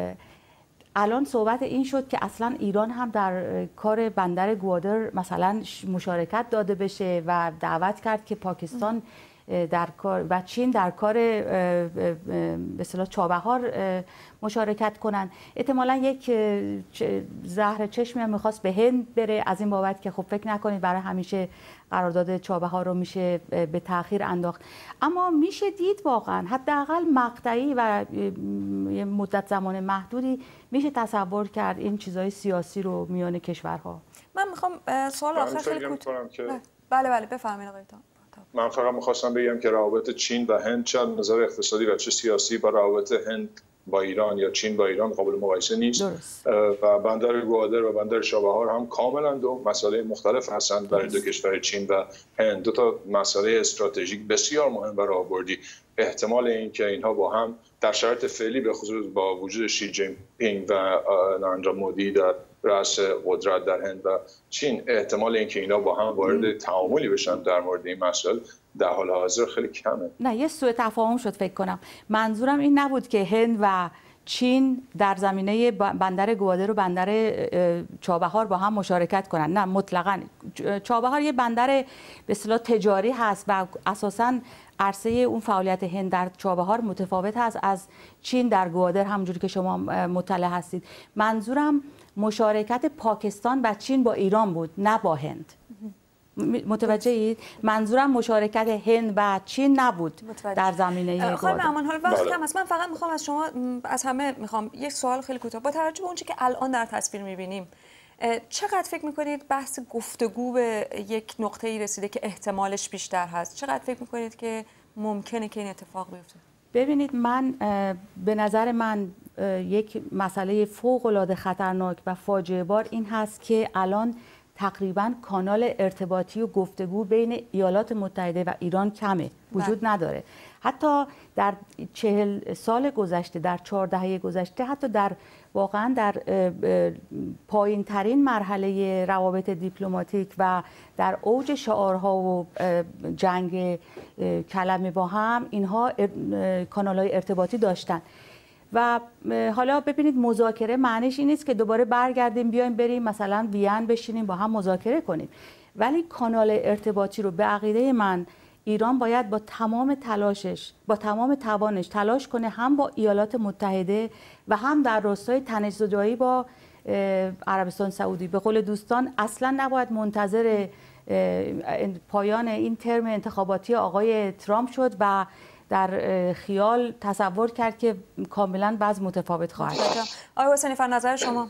الان صحبت این شد که اصلا ایران هم در کار بندر گوادر مثلا مشارکت داده بشه و دعوت کرد که پاکستان در کار و چین در کار به اصطلاح چابهار مشارکت کنن. احتمالاً یک زهر چشمی هم می‌خواست به هند بره از این بابت که خب فکر نکنید برای همیشه قرارداد چابهار رو میشه به تأخیر انداخت. اما میشه دید واقعاً حداقل مقطعی و یه مدت زمان محدودی میشه تصور کرد این چیزای سیاسی رو میان کشورها. من میخوام سوال آخر خیلی کوتاه. بله بفرمایید آقای تام. من فقط می‌خواستم بگم که روابط چین و هند چه نظر اقتصادی و چه سیاسی با روابط هند با ایران یا چین با ایران قابل مقایسه نیست. و بندر گوادر و بندر چابهار هم کاملا دو مسئله مختلف هستند برای دو کشور چین و هند. دو تا مسئله استراتژیک بسیار مهم و راهبردی. احتمال اینکه اینها با هم در شرایط فعلی به خصوص با وجود شی جین پینگ و ناراندرا مودی در رأس قدرت در هند و چین، احتمال اینکه اینا با هم وارد تعاملی بشن در مورد این مسائل در حال حاضر خیلی کمه. نه، یه سوء تفاهم شد فکر کنم. منظورم این نبود که هند و چین در زمینه بندر گوادر و بندر چابهار با هم مشارکت کنن. نه، مطلقاً. چابهار یه بندر به اصطلاح تجاری هست و اساساً عرصه اون فعالیت هند در چابهار متفاوت هست از چین در گوادر، همونجوری که شما مطلع هستید. منظورم مشارکت پاکستان و چین با ایران بود، نه با هند. متوجه اید؟ منظورم مشارکت هند و چین نبود در زمینه خانم امان. حالا وقت کم است، من فقط میخوام از شما از همه میخوام یک سوال خیلی کوتاه. با توجه به اونچه که الان در تصویر میبینیم، چقدر فکر میکنید بحث گفتگو به یک نقطه‌ای رسیده که احتمالش بیشتر هست؟ چقدر فکر میکنید که ممکنه که این اتفاق بیفته؟ ببینید، من به نظر من یک مسئله فوق‌العاده خطرناک و فاجعه بار این هست که الان تقریباً کانال ارتباطی و گفتگو بین ایالات متحده و ایران کمه، وجود نداره. حتی در 40 سال گذشته، در 4 دهه گذشته، حتی در واقعاً در پایین ترین مرحله روابط دیپلماتیک و در اوج شعارها و جنگ کلمه با هم، اینها کانال‌های ارتباطی داشتن. و حالا ببینید، مذاکره معنیش این نیست که دوباره برگردیم بیایم بریم مثلا وین بشینیم با هم مذاکره کنیم، ولی کانال ارتباطی رو به عقیده من ایران باید با تمام تلاشش، با تمام توانش تلاش کنه، هم با ایالات متحده و هم در راستای تنش‌زدایی با عربستان سعودی. به قول دوستان اصلا نباید منتظر پایان این ترم انتخاباتی آقای ترامپ شد و در خیال تصور کرد که کاملا وضع متفاوت خواهد شد. آقای حسینی فر، نظر شما؟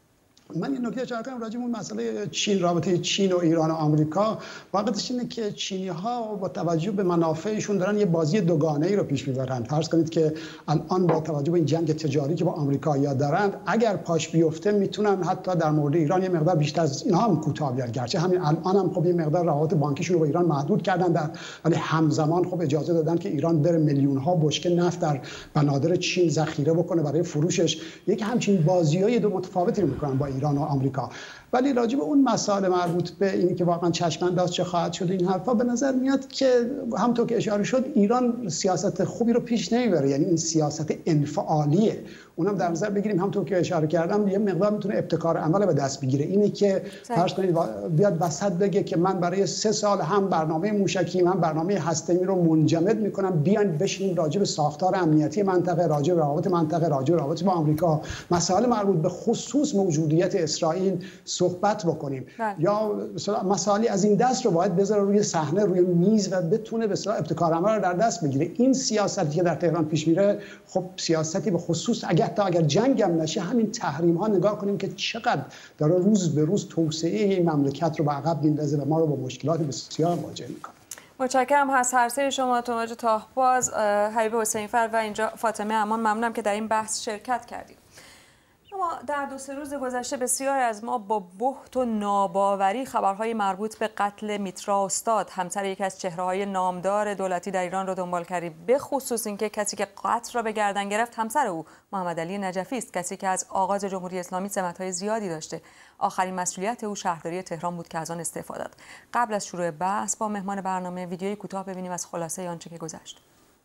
من این نکته اشاره کنم راجع به اون مسئله چین، رابطه چین و ایران و آمریکا. واقعیتش اینه که چینی‌ها با توجه به منافعشون دارن یه بازی دوگانه‌ای رو پیش می‌برن. فرض کنید که الان با توجه به این جنگ تجاری که با آمریکایی‌ها دارند، اگر پاش بیفته میتونن حتی در مورد ایران یه مقدار بیشتر از اینها هم کوتاه بیان. گرچه همین الان هم خب یه مقدار روابط بانکیشون رو با ایران محدود کردن، ولی همزمان خب اجازه دادن که ایران بره میلیون‌ها بشکه نفت در بنادر چین ذخیره بکنه برای فروشش. یک همچین بازی‌های دو متفاوتی رو می‌کنن با ایران و آمریکا. ولی راجع به اون مسائل مربوط به اینی که واقعا چشم‌انداز چه خواهد شد این حرفا، به نظر میاد که همونطور که اشاره شد ایران سیاست خوبی رو پیش نمیبره، یعنی این سیاست انفعالیه. اونم در نظر بگیریم همونطور که اشاره کردم یه مقدار میتونه ابتکار عمل به دست بگیره. اینی که فرض کنید بیاد وسط بگه که من برای 3 سال هم برنامه موشکی هم برنامه هسته‌ای رو منجمد میکنم، بیاین بشینیم راجع به ساختار امنیتی منطقه، راجع به روابط منطقه، راجع به روابط با آمریکا، مسائل مربوط به خصوص موجودیت اسرائیل صحبت بکنیم. یا مسائلی از این دست رو باید بذاره روی صحنه، روی میز و بتونه به اصطلاح ابتکار عمل رو در دست بگیره. این سیاستی که در تهران پیش میره خب سیاستی به خصوص اگر جنگ هم نشه، همین تحریم ها نگاه کنیم که چقدر داره روز به روز توسعه این مملکت رو به عقب میندازه و ما رو با مشکلات بسیار مواجه میکنه. متشکرم از هر سه شما، توماج تاهباز، حبیب حسینی فر و اینجا فاطمه امان. ممنونم که در این بحث شرکت کردید. اما در 2-3 روز گذشته بسیاری از ما با بهت و ناباوری خبرهای مربوط به قتل میترا استاد، همسر یکی از چهره‌های نامدار دولتی در ایران را دنبال کردیم. به خصوص اینکه کسی که قتل را به گردن گرفت همسر او محمد علی نجفی است، کسی که از آغاز جمهوری اسلامی سمت‌های زیادی داشته. آخرین مسئولیت او شهرداری تهران بود که از آن استعفا داد. قبل از شروع بحث با مهمان برنامه ویدیوی کوتاه ببینیم از خلاصه آنچه که گذشت.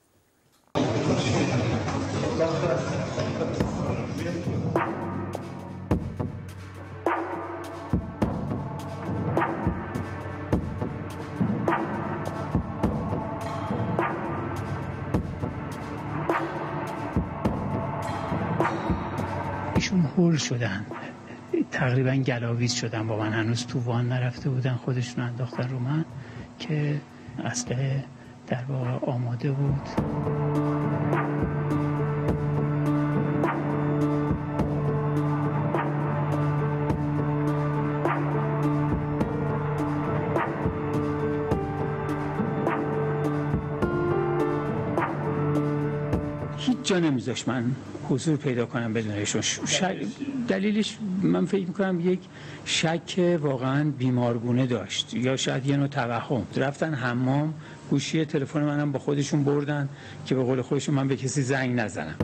ایشون هول شدن، تقریبا گلاویز شدن با من. هنوز تو وان نرفته بودن، خودشون انداختن رو من که اسلحه در واقع آماده بود. هیچ جا نمیذاشت من حضور پیدا کنم بدون ایشون. دلیلش من فکر میکنم یک شک واقعا بیمارگونه داشت یا شاید یه نوع توهم. رفتن حمام، گوشی تلفن منم با خودشون بردن که به قول خودشون من به کسی زنگ نزنم.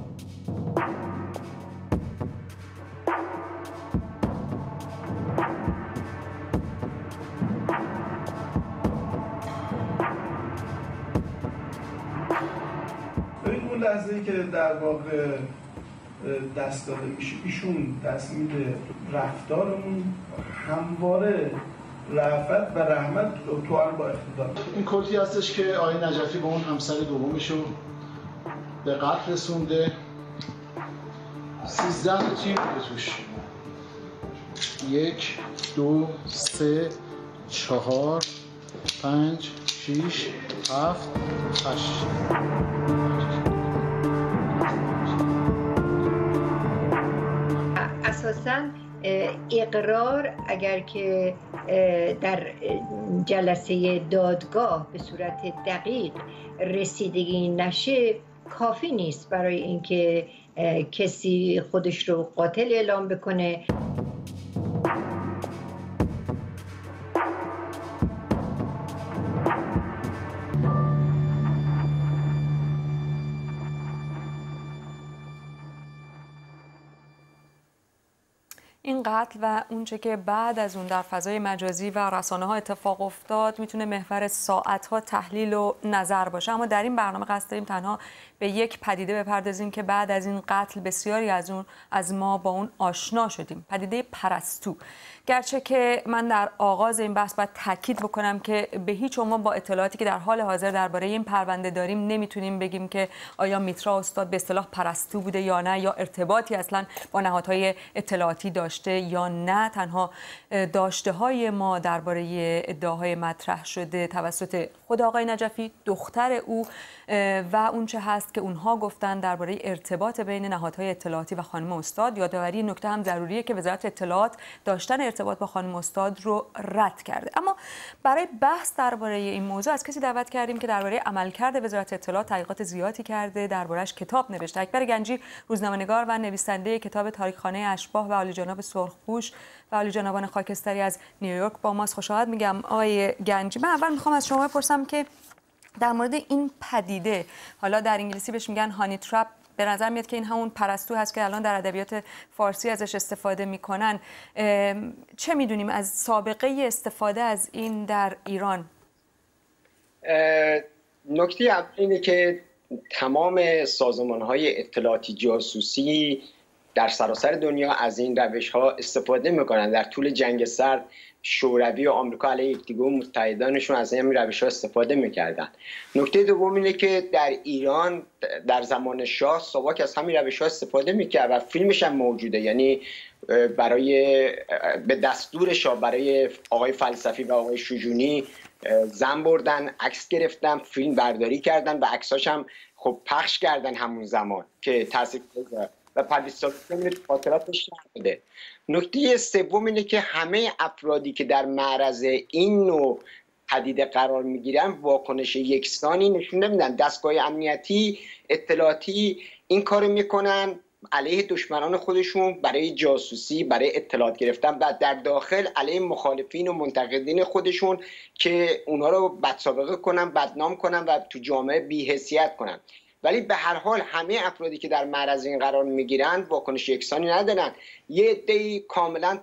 اون لحظه‌ای که در واقع دست داده میشه ایشون دست میده، رفتارمون همواره رأفت و رحمت توأم با اقتدار. این کلتی هستش که آقای نجفی با اون همسر دومش رو به قتل رسونده. 13 تیر بوده توش. 1 2 3 4 5 6 7 8. اساساً اقرار اگر که در جلسه دادگاه به صورت دقیق رسیدگی نشه کافی نیست برای اینکه کسی خودش رو قاتل اعلام بکنه. این قتل و اونچه که بعد از اون در فضای مجازی و رسانه ها اتفاق افتاد میتونه محور ساعت ها تحلیل و نظر باشه، اما در این برنامه قصد داریم تنها به یک پدیده بپردازیم که بعد از این قتل بسیاری از ما با اون آشنا شدیم، پدیده پرستو. گرچه که من در آغاز این بحث باید تاکید بکنم که به هیچ عنوان با اطلاعاتی که در حال حاضر درباره این پرونده داریم نمیتونیم بگیم که آیا میترا استاد به اصطلاح پرستو بوده یا نه، یا ارتباطی اصلا با نهادهای اطلاعاتی داشته یا نه. تنها داشته های ما درباره ادعاهای مطرح شده توسط خود آقای نجفی، دختر او و اونچه هست که اونها گفتن درباره ارتباط بین نهادهای اطلاعاتی و خانم استاد. یادآوری نکته هم ضروریه که وزارت اطلاعات داشتن ارتباط با خانم استاد رو رد کرده. اما برای بحث درباره این موضوع از کسی دعوت کردیم که درباره عملکرد وزارت اطلاعات تحقیقات زیادی کرده، درباره‌اش کتاب نوشته. اکبر گنجی، روزنامه‌نگار و نویسنده کتاب تاریخخانه اشباح و عالی جناب سرخپوش و عالی جنابان خاکستری از نیویورک با ماست. خوش آمد میگم آقای گنجی. من اول میخوام از شما بپرسم که در مورد این پدیده، حالا در انگلیسی بهش میگن هانی ترپ، به نظر میاد که این همون پرستو هست که الان در ادبیات فارسی ازش استفاده میکنن. چه میدونیم از سابقه استفاده از این در ایران؟ نکته اول اینه که تمام سازمان‌های اطلاعاتی جاسوسی در سراسر دنیا از این روش‌ها استفاده میکنن. در طول جنگ سرد شوروی و آمریکا علیه یکدیگر و متحدانشون از این روش‌ها استفاده میکردن. نکته دوم اینه که در ایران در زمان شاه ساواک از همین روش‌ها استفاده میکرد و فیلمش هم موجوده، یعنی به دستور شاه برای آقای فلسفی و آقای شجونی زن بردن، عکس گرفتن، فیلم برداری کردن و عکساش هم خب پخش کردن همون زمان که تاثیرگذار و پردیسالوشن خاطراتش نبوده. نکته سوم اینه که همه افرادی که در معرض این نوع پدیده قرار میگیرن واکنش یکسانی نشون نمیدن. دستگاه امنیتی اطلاعاتی این کارو میکنن علیه دشمنان خودشون برای جاسوسی، برای اطلاعات گرفتن و در داخل علیه مخالفین و منتقدین خودشون که اونها رو بدسابقه کنن، بدنام کنن و تو جامعه بی‌حیثیت کنن. ولی به هر حال همه افرادی که در معرض این قرار میگیرن واکنش یکسانی ندارن. یه عده‌ای کاملا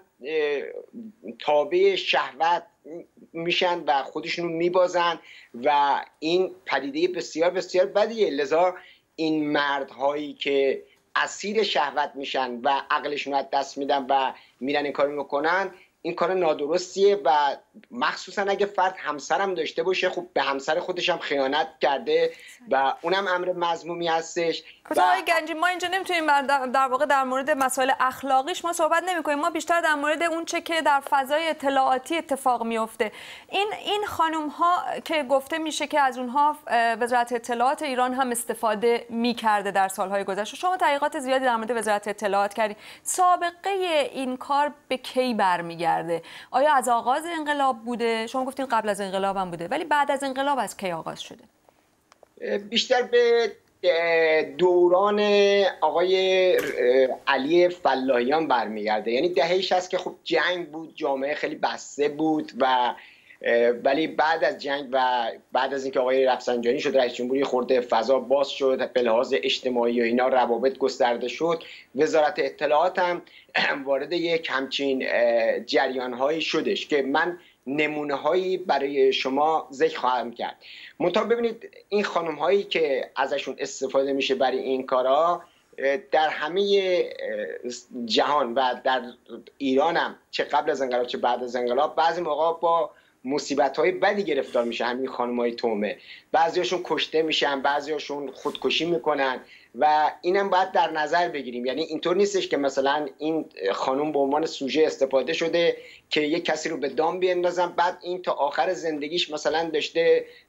تابع شهوت میشن و خودشون رو میبازن و این پدیده بسیار بسیار بدیه. لذا این مردهایی که اسیر شهوت میشن و عقلشون از دست میدن و میرن این کارو میکنن، این کار نادرستیه و مخصوصا اگه فرد همسرم داشته باشه، خب به همسر خودش هم خیانت کرده و اونم امر مذمومی هستش. آقای گنجی، ما اینجا نمیتونیم در واقع در مورد مسائل اخلاقیش ما صحبت نمی‌کنیم، ما بیشتر در مورد اون چه که در فضای اطلاعاتی اتفاق میفته. این خانم ها که گفته میشه که از اونها وزارت اطلاعات ایران هم استفاده میکرده در سالهای گذشته، شما تحقیقات زیادی در مورد وزارت اطلاعات کردید، سابقه این کار به کی برمیگرده؟ آیا از آغاز انقلاب بوده؟ شما گفتین قبل از انقلاب هم بوده، ولی بعد از انقلاب از کی آغاز شده؟ بیشتر به دوران آقای علی فلاحیان برمیگرده، یعنی دهه‌ای است که خب جنگ بود، جامعه خیلی بسته بود و ولی بعد از جنگ و بعد از اینکه آقای رفسنجانی شد رئیس جمهوری، خورده فضا باز شد، به لحاظ اجتماعی و اینا روابط گسترده شد، وزارت اطلاعات هم وارد یک همچین جریان‌هایی شدش که من نمونه هایی برای شما ذکر خواهم کرد. منتها ببینید این خانم هایی که ازشون استفاده میشه برای این کارها در همه جهان و در ایران هم چه قبل از انقلاب چه بعد از انقلاب بعضی موقع با مصیبت های بدی گرفتار میشه. همین خانم های تومه، بعضیاشون کشته میشن، بعضیاشون خودکشی میکنن و اینم باید در نظر بگیریم. یعنی اینطور نیستش که مثلا این خانم به عنوان سوژه استفاده شده که یک کسی رو به دام بیندازن بعد این تا آخر زندگیش مثلا داشته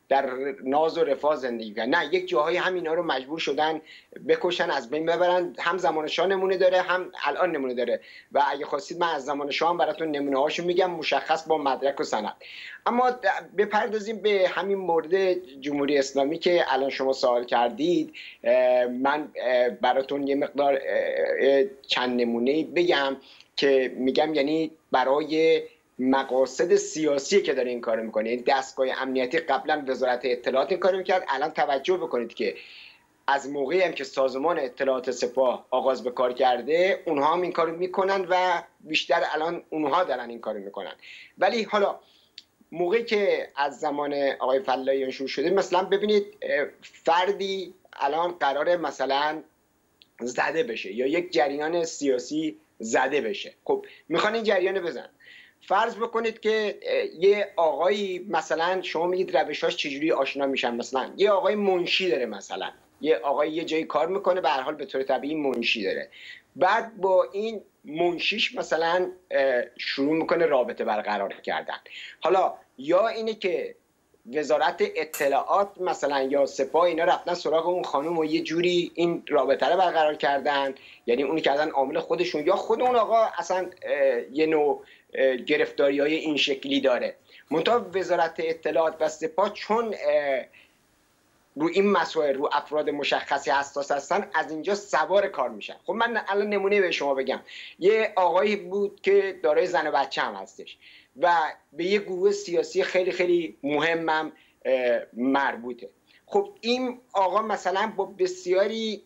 در ناز و رفاه زندگی کردن. نه، یک جاهای هم اینا رو مجبور شدن بکشن، از بین ببرن. هم زمان شاه نمونه داره، هم الان نمونه داره و اگه خواستید من از زمان شاه هم براتون نمونه هاشو میگم، مشخص با مدرک و سند. اما بپردازیم به همین مورد جمهوری اسلامی که الان شما سوال کردید. من براتون یه مقدار چند نمونه بگم که میگم یعنی برای مقاصد سیاسی که داره این کارو میکنه. یعنی دستگاه امنیتی قبلا وزارت اطلاعات این کارو میکرد، الان توجه بکنید که از موقعی هم که سازمان اطلاعات سپاه آغاز به کار کرده اونها هم این کارو میکنن و بیشتر الان اونها دارن این کارو میکنن. ولی حالا موقعی که از زمان آقای فلاییان شروع شده، مثلا ببینید فردی الان قراره مثلا زده بشه یا یک جریان سیاسی زده بشه، خب میخوان این جریان بزن. فرض بکنید که یه آقایی مثلا شما میگید روشاش چجوری آشنا میشن، مثلا یه آقای منشی داره، مثلا یه آقای یه جایی کار میکنه، به هر حال به طور طبیعی منشی داره، بعد با این منشیش مثلا شروع میکنه رابطه برقرار کردن. حالا یا اینه که وزارت اطلاعات مثلا یا سپاه اینا رفتن سراغ اون خانم و یه جوری این رابطه رو برقرار کردن، یعنی اونی کردن عامل خودشون، یا خود اون آقا اصلا یه نوع گرفتاری‌های این شکلی داره. منتها وزارت اطلاعات و سپاه چون رو این مسائل رو افراد مشخصی حساس هستن، از اینجا سوار کار میشن. خب من الان نمونه به شما بگم. یه آقایی بود که دارای زن و بچه هم هستش و به یه گروه سیاسی خیلی خیلی مهمم مربوطه. خب این آقا مثلا با بسیاری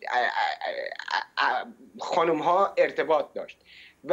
خانم ها ارتباط داشت و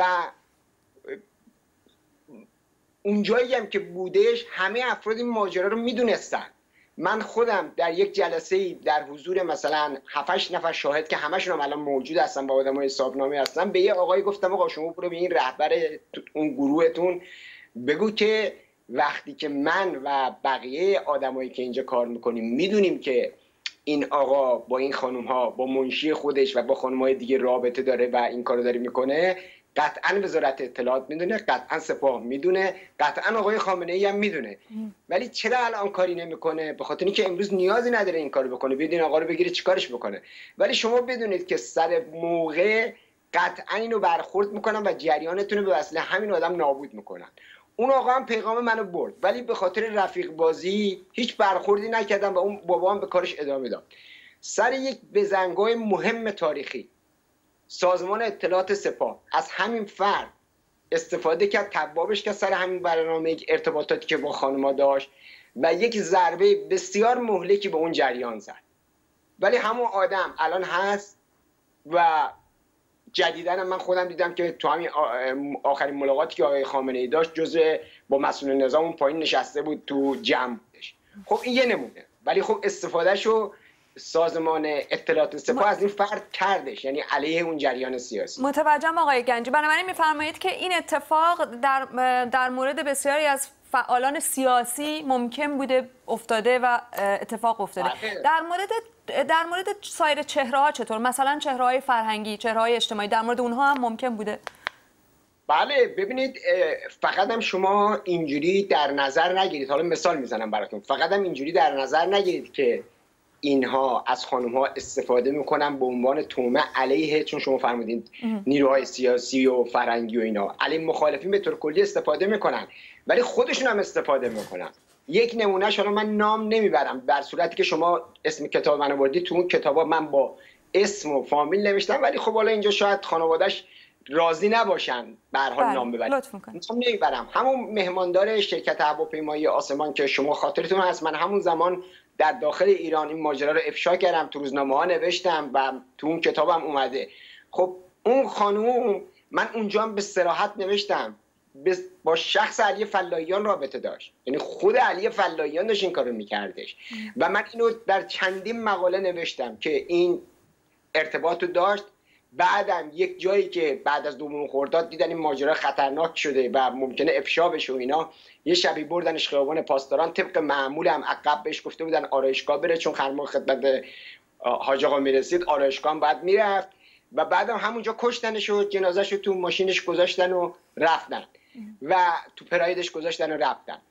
اونجایی هم که بودش همه افراد این ماجرا رو میدونستن. من خودم در یک جلسه در حضور مثلا 7-8 نفر شاهد که همشون هم الان موجود هستن، با آدمای حسابنامه هستن، به یه آقایی گفتم آقا شما برو به این رهبر اون گروهتون بگو که وقتی که من و بقیه آدمایی که اینجا کار میکنیم میدونیم که این آقا با این خانم ها، با منشی خودش و با خانم های دیگه رابطه داره و این کارو داره میکنه، قطعا وزارت اطلاعات میدونه، قطعا سپاه میدونه، قطعا آقای خامنه ای هم میدونه. ولی چرا الان کاری نمیکنه؟ به خاطر اینکه امروز نیازی نداره این کارو بکنه، بیاد این آقا رو بگیره چیکارش بکنه. ولی شما بدونید که سر موقع قطعا اینو برخورد میکنن و جریانتون رو به وسیله همین آدم نابود میکنن. اون آقا هم پیغام منو برد، ولی به خاطر رفیق بازی هیچ برخوردی نکردم و اون بابا هم به کارش ادامه داد. سر یک بزنگاه مهم تاریخی سازمان اطلاعات سپاه از همین فرد استفاده کرد، تبابش کرد سر همین برنامه ارتباطاتی که با خانم‌ها داشت و یک ضربه بسیار مهلکی به اون جریان زد. ولی همون آدم الان هست و جدیداً من خودم دیدم که تو همین آخرین ملاقاتی که آقای خامنه‌ای داشت جزء با مسئول نظام اون پایین نشسته بود تو جمع بودش. خب این یه نمونه، ولی خب استفادهشو سازمان اطلاعات سپاه از این فرد کردش، یعنی علیه اون جریان سیاسی. متوجهم آقای گنجی. بنابراین میفرمایید که این اتفاق در مورد بسیاری از فعالان سیاسی ممکن بوده افتاده و اتفاق افتاده. در مورد سایر چهره‌ها چطور؟ مثلا چهره‌های فرهنگی، چهره‌های اجتماعی، در مورد اونها هم ممکن بوده؟ بله، ببینید فقط هم شما اینجوری در نظر نگیرید، حالا مثال میزنم براتون، فقط هم اینجوری در نظر نگیرید که اینها از خانم‌ها استفاده میکنن به عنوان تهمه علیه، چون شما فرمودین نیروهای سیاسی و فرهنگی و اینا، علیه مخالفین به طور کلی استفاده میکنن، ولی خودشون هم استفاده میکنن. یک نمونهش، حالا من نام نمیبرم، در صورتی که شما اسم کتاب منو بردید، تو اون کتابا من با اسم و فامیل نوشتم، ولی خب حالا اینجا شاید خانواده‌اش راضی نباشن به هر حال نام ببرید. لطف میکنم. نام نمیبرم. همون مهماندار شرکت هواپیمایی آسمان که شما خاطرتون هست، من همون زمان در داخل ایران این ماجرا رو افشا کردم، تو روزنامه‌ها نوشتم و تو اون کتابم اومده. خب اون خانوم، من اونجا هم به صراحت نوشتم با شخص علی فلاییان رابطه داشت، یعنی خود علی فلاییان داشت این کارو میکردش و من اینو در چندین مقاله نوشتم که این ارتباطو داشت. بعدم یک جایی که بعد از 2 خرداد دیدن این ماجرا خطرناک شده و ممکنه افشا بشه و اینا، یه شبی بردنش خیابان پاسداران، طبق معمول هم عقب بهش گفته بودن آرایشگاه بره، چون خرما خدمت حاج آقا میرسید آرایشگاه بعد میرفت و بعدم همونجا کشتنش و جنازه‌ش رو تو ماشینش گذاشتن و رفتن و تو پرایدش گذاشتن و رفتن.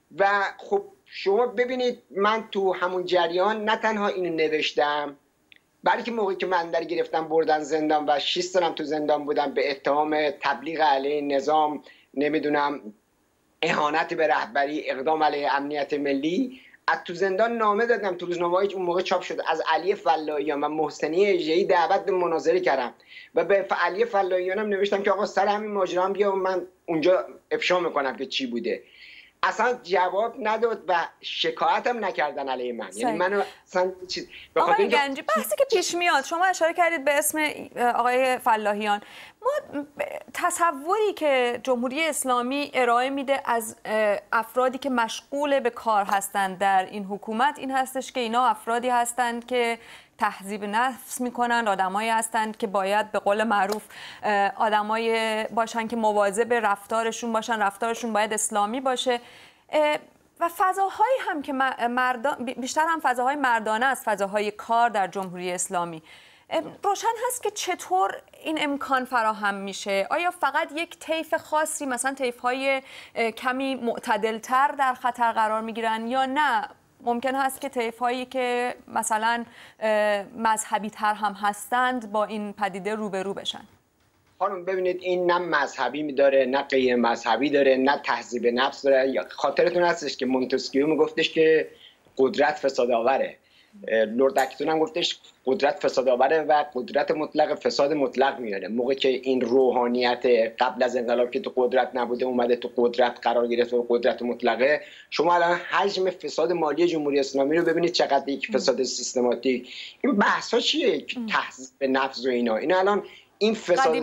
و خب شما ببینید من تو همون جریان نه تنها اینو نوشتم، بلکه موقعی که من در گرفتم بردن زندان و 6 سالم تو زندان بودم به اتهام تبلیغ علیه نظام، نمیدونم اهانت به رهبری، اقدام علیه امنیت ملی، از تو زندان نامه دادم تو روزنامه‌ای که اون موقع چاپ شد از علی فلاحیان و محسنی اژه‌ای دعوت به مناظره کردم و به علی فلاحیان هم نوشتم که آقا سر همین ماجرا هم بیا و من اونجا افشا میکنم که چی بوده. اصلا جواب نداد و شکایت هم نکردن علیه من. یعنی منو اصلا چیز آقای گنجی بحثی که پیش میاد، شما اشاره کردید به اسم آقای فلاحیان، ما تصوری که جمهوری اسلامی ارائه میده از افرادی که مشغول به کار هستند در این حکومت این هستش که اینا افرادی هستند که تهذیب نفس میکنن، آدمایی هستند که باید به قول معروف آدمایی باشن که مواظب رفتارشون باشن، رفتارشون باید اسلامی باشه و فضاهایی هم که بیشتر هم فضاهای مردانه است، فضاهای کار در جمهوری اسلامی. روشن هست که چطور این امکان فراهم میشه؟ آیا فقط یک طیف خاصی مثلا طیف‌های کمی معتدل‌تر در خطر قرار میگیرن یا نه ممکن هست که طیف‌هایی که مثلا مذهبی تر هم هستند با این پدیده روبرو بشن؟ خانم ببینید این نه مذهبی داره، نه غیر مذهبی داره، نه تهذیب نفس داره. خاطرتون هستش که مونتسکیو میگفتش که قدرت فساد آوره، لرد اکتون هم گفتش قدرت فساد آوره و قدرت مطلق فساد مطلق میاره. موقع که این روحانیت قبل از انقلاب که تو قدرت نبوده اومده تو قدرت قرار گرفت و قدرت مطلقه، شما الان حجم فساد مالی جمهوری اسلامی رو ببینید چقدر یک فساد سیستماتیک. این بحثا چیه؟ تهذیب نفس و اینا الان این فساد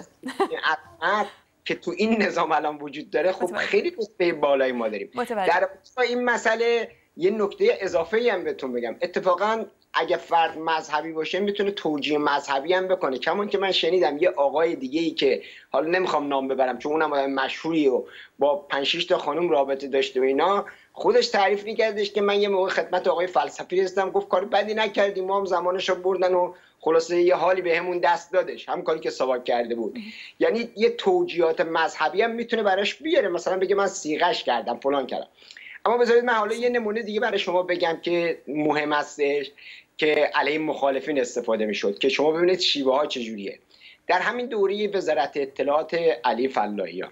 که تو این نظام الان وجود داره خب خیلی رتبه بالایی ما داریم. در این مسئله یه نکته اضافه‌ای هم بهتون بگم، اتفاقا اگه فرد مذهبی باشه میتونه توجیه مذهبی هم بکنه. کمون که من شنیدم یه آقای دیگه‌ای که حالا نمیخوام نام ببرم چون اونم آدم مشهوری و با 5-6 تا خانم رابطه داشته و اینا، خودش تعریف می‌کردش که من یه موقع خدمت آقای فلسفی رسیدم گفت کار بدی نکردیم، ما هم زمانشو بردن و خلاصه یه حالی بهمون دست دادش، هم کاری که ساواک کرده بود. یعنی یه توجیهات مذهبی هم میتونه براش بیاره، مثلا بگه من صیغش کردم فلان کردم. اما بذارید من حالا یه نمونه دیگه برای شما بگم که مهم هستش که علیه مخالفین استفاده میشد که شما ببینید شیوه ها چجوریه. در همین دوره وزارت اطلاعات علی فلاحیان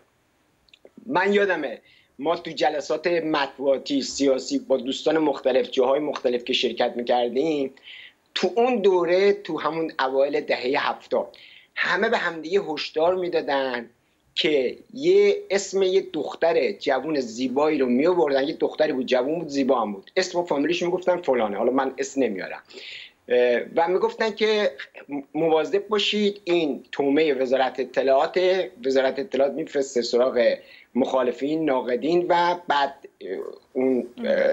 من یادمه ما تو جلسات مطبوعاتی سیاسی با دوستان مختلف جاهای مختلف که شرکت میکردیم، تو اون دوره تو همون اوایل دهه 70 همه به همدیگه هشدار میدادن که یه اسم یه دختر جوون زیبایی رو می آوردن، یه دختری بود جوون بود زیبا هم بود، اسم و فامیلیش میگفتن فلانه، حالا من اسم نمیارم، و میگفتن که مواظب باشید این تومه وزارت اطلاعات میفرسته سراغ مخالفین ناقدین و بعد اون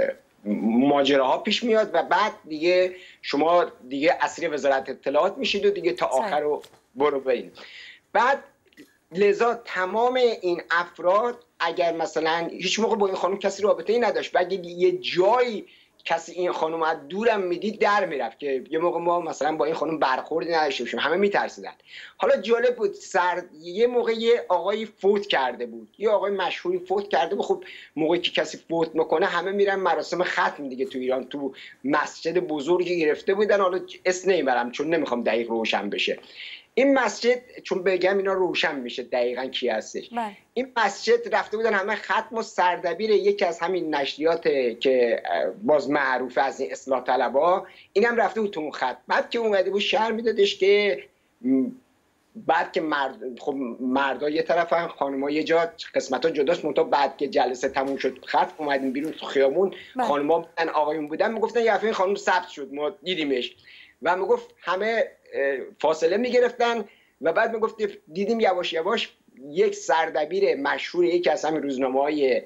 ماجراها پیش میاد و بعد دیگه شما دیگه اسیر وزارت اطلاعات میشید و دیگه تا آخر رو برو برید. بعد لذا تمام این افراد اگر مثلا هیچ موقع با این خانم کسی رابطه‌ای نداشت و اگه یه جایی کسی این خانم از دورم میدید در میرفت که یه موقع ما مثلا با این خانم برخوردی نداشته باشیم، همه میترسیدن. حالا جالب بود یه موقع یه آقای فوت کرده بود، یه آقای مشهوری فوت کرده بود. خب موقعی که کسی فوت میکنه همه میرن مراسم ختم دیگه. تو ایران تو مسجد بزرگی گرفته بودن، حالا اسم نمیبرم چون نمیخوام دقیق روشن بشه. این مسجد چون بگم اینا روشن میشه دقیقاً کی هستش. این مسجد رفته بودن همه ختم و سردبیر یکی از همین نشریات که باز معروفه از این اصلاح طلبا، اینم رفته بود تو اون خط. بعد که اومده بود شهر میدادش که بعد که خب مردا یه طرفن خانم‌ها یه جا قسمت‌ها جداست، منتها بعد که جلسه تموم شد خط اومدیم بیرون تو خیابون، خانم‌ها بودن آقایون بودن، میگفتن یه دفعه خانم ثبت شد ما دیدیمش و میگفت همه فاصله میگرفتن و بعد میگفت دیدیم یواش یواش یک سردبیر مشهور یکی از همین روزنامه‌های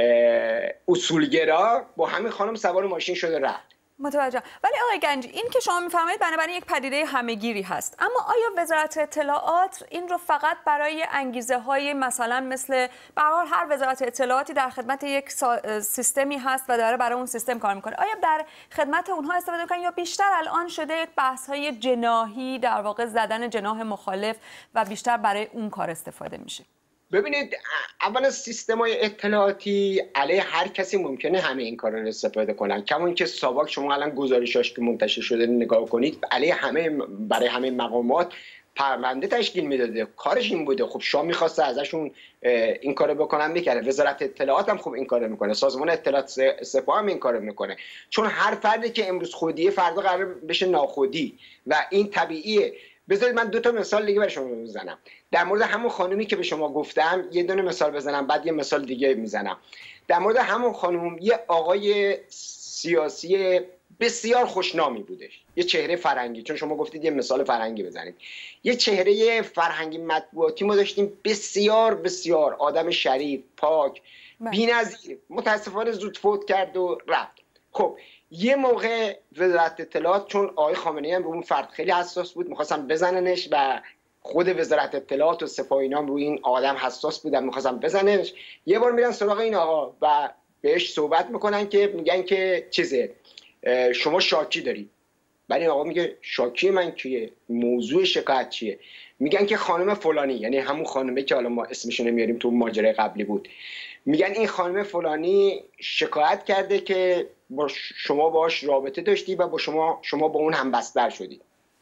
اصولگرا با همین خانم سوار ماشین شده رفت. متوجهم. ولی آقای گنجی این که شما میفرمایید بنابراین یک پدیده همه‌گیری هست، اما آیا وزارت اطلاعات این رو فقط برای انگیزه‌های مثلا مثل به هر حال هر وزارت اطلاعاتی در خدمت یک سیستمی هست و داره برای اون سیستم کار میکنه، آیا در خدمت اونها استفاده میکنن یا بیشتر الان شده یک بحث‌های جناحی، در واقع زدن جناح مخالف و بیشتر برای اون کار استفاده میشه؟ ببینید اولا سیستم‌های اطلاعاتی علیه هر کسی ممکنه همه این کارا رو استفاده کنن. کمون که ساواک شما الان گزارشاش که منتشر شده نگاه کنید، علیه همه برای همه مقامات پرونده تشکیل میداده. کارش این بوده. خب شاه می‌خواسته ازشون این کارو بکنن، می‌کرده. وزارت اطلاعات هم خب این کارو میکنه، سازمان اطلاعات سپاه هم این کارو میکنه. چون هر فردی که امروز خودیه فردا قرار بشه ناخودی و این طبیعیه. بذارید من 2 تا مثال دیگه برای شما بزنم. در مورد همون خانومی که به شما گفتم یه دونه مثال بزنم، بعد یه مثال دیگه میزنم. در مورد همون خانم یه آقای سیاسی بسیار خوشنامی بودش، یه چهره فرنگی، چون شما گفتید یه مثال فرنگی بزنید. یه چهره فرهنگی مطبوعاتی ما داشتیم، بسیار بسیار آدم شریف، پاک، بی‌نظیر. متاسفانه زود فوت کرد و رفت. خب یه موقع وزارت اطلاعات، چون آقای خامنه‌ای هم به اون فرد خیلی حساس بود، می‌خواستن بزننش و خود وزارت اطلاعات و سپاه اینا هم روی این آدم حساس بودن، می‌خواستن بزننش. یه بار میرن سراغ این آقا و بهش صحبت میکنن که میگن که چیزه، شما شاکی دارید. بعد این آقا میگه شاکی من کیه؟ موضوع شکایت چیه؟ میگن که خانم فلانی، یعنی همون خانمه که حالا ما اسمشو نمیاریم تو ماجرای قبلی بود، میگن این خانم فلانی شکایت کرده که با شما باش رابطه داشتی و با شما با اون همبستر شدی.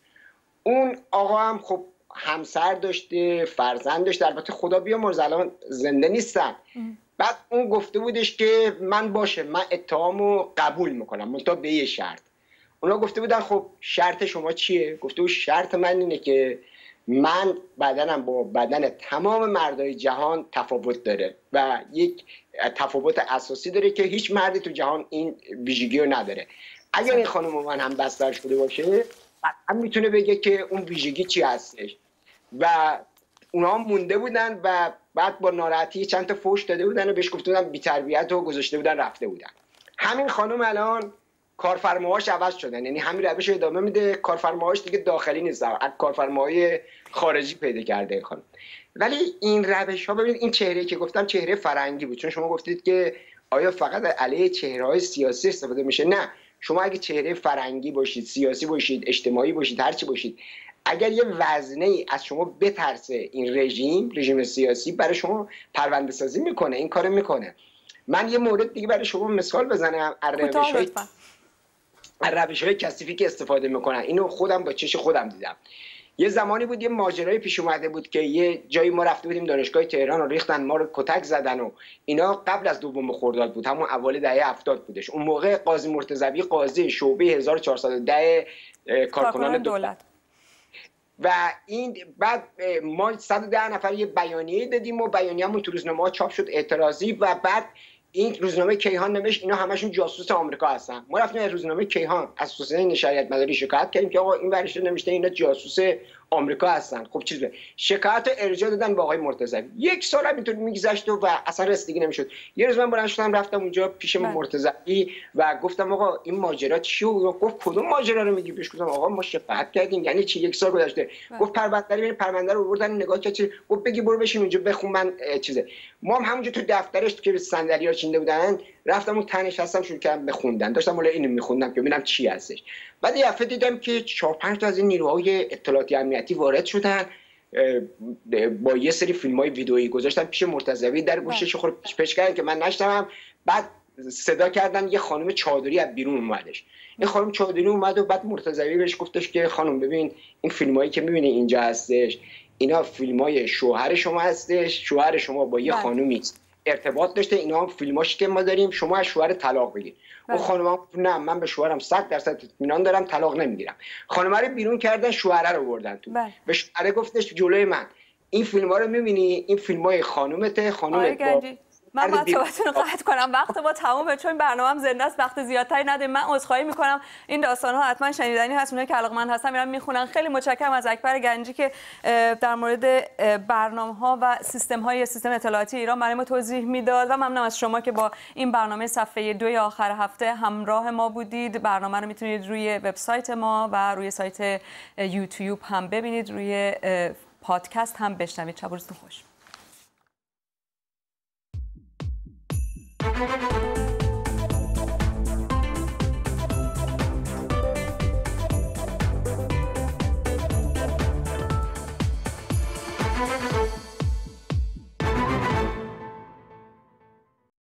اون آقا هم خب همسر داشته، فرزند داشته، البته خدا بیامرز الان زنده نیستن. بعد اون گفته بودش که من باشه، من اتهامو قبول میکنم منتها به یه شرط. اونا گفته بودن خب شرط شما چیه؟ گفته بود شرط من اینه که من بدنم با بدن تمام مردای جهان تفاوت داره و یک تفاوت اساسی داره که هیچ مردی تو جهان این ویژگی رو نداره. اگر این خانم من هم بستر شده باشه هم میتونه بگه که اون ویژگی چی هستش. و اونا هم مونده بودن و بعد با ناراحتی چند تا فوش داده بودن و بهش گفته بودن بی‌تربیت و گذاشته بودن رفته بودن. همین خانم الان کارفرماهاش عوض شدن، یعنی همین روش رو ادامه میده. کارفرماهاش دیگه داخلی نیست، از کارفرماهای خارجی پیدا کرده این خانم. ولی این روش ها، ببینید این چهره که گفتم چهره فرنگی بود، چون شما گفتید که آیا فقط علیه چهره‌های سیاسی استفاده میشه؟ نه، شما اگه چهره فرنگی باشید، سیاسی باشید، اجتماعی باشید، هر چی باشید، اگر یه وزنه ای از شما بترسه این رژیم سیاسی برای شما پرونده سازی میکنه، این کارو میکنه. من یه مورد دیگه برای شما مثال بزنم از روش‌های کثیفی که استفاده میکنن. اینو خودم با چش خودم دیدم. یه زمانی بود یه ماجرای پیش اومده بود که یه جایی ما رفته بودیم دانشگاه تهران رو ریختن، ما رو کتک زدن و اینا. قبل از 2 خرداد بود، همون اوایل دهه 70 بودش. اون موقع قاضی مرتضوی قاضی شعبه 1410 کارکنان دولت و این بعد ما 110 نفر یه بیانیه دادیم و بیانیه‌مون تو روزنامه‌ها چاپ شد اعتراضی. و بعد این روزنامه کیهان نوشت اینا همشون جاسوس آمریکا هستن. ما رفتیم از روزنامه کیهان از توسعه نشریات مداری شکایت کردیم که آقا این ورش نوشته اینا جاسوس آمریکا هستن. خب چیزه شکایت رو ارجاع دادن به آقای مرتضوی. 1 سال همینطور میگذشت و اصلا رسیدگی نمیشد. یه روز من بلند شدم رفتم اونجا پیش مرتضوی و گفتم آقا این ماجرا چیه؟ گفت کدوم ماجرا رو میگی؟ پیش گفتم آقا ما شکایت کردیم. یعنی چی 1 سال گذشته؟ گفت پرونده رو آوردن نگاه کرد. گفت بگی برو بشین اونجا بخون من چیزه. ما هم همونجا تو دفترش که صندلی‌ها چینده بودن رفتم اون تنش هستم شروع کردم بخوندن. داشتم ولی اینو میخوندم که ببینم چی هستش. بعد یه دفعه دیدم که 4-5 تا از این نیروهای اطلاعاتی امنیتی وارد شدن با یه سری فیلم‌های ویدئویی گذاشتن پیش مرتضوی، در گوشش خود پیش کردن که من نشنوم. بعد صدا کردن یه خانم چادری از بیرون اومدش. این خانم چادری اومد و بعد مرتضوی بهش گفتش که خانم ببین این فیلمایی که می‌بینی اینجا هستش اینا فیلمای شوهر شما هستش، شوهر شما با یه خانومی ارتباط داشته، اینا هم فیلماش که ما داریم، شما از شوهر طلاق بگیر. اون خانم نه من به شوهرم 100% اطمینان دارم، طلاق نمیگیرم. خانم رو بیرون کردن، شوهر رو بردن تو. به شوهر گفتش جلوی من این فیلم‌ها رو می‌بینی، این فیلم‌های خانومته، خانومت من باید صحبتتون رو قطع کنم، وقت ما تمومه چون برنامه‌ام زنده است، وقت زیادتری نداریم. من عذرخواهی می‌کنم، این داستان‌ها حتما شنیدنی هست، اونایی که علاقه‌مند هستن میرن میخونن. خیلی متشکرم از اکبر گنجی که در مورد برنامه‌ها و سیستم اطلاعاتی ایران برای ما توضیح میداد و ممنونم از شما که با این برنامه صفحه 2 آخر هفته همراه ما بودید. برنامه رو میتونید روی وبسایت ما و روی سایت یوتیوب هم ببینید، روی پادکست هم بشنوید. شب و روزتون خوش.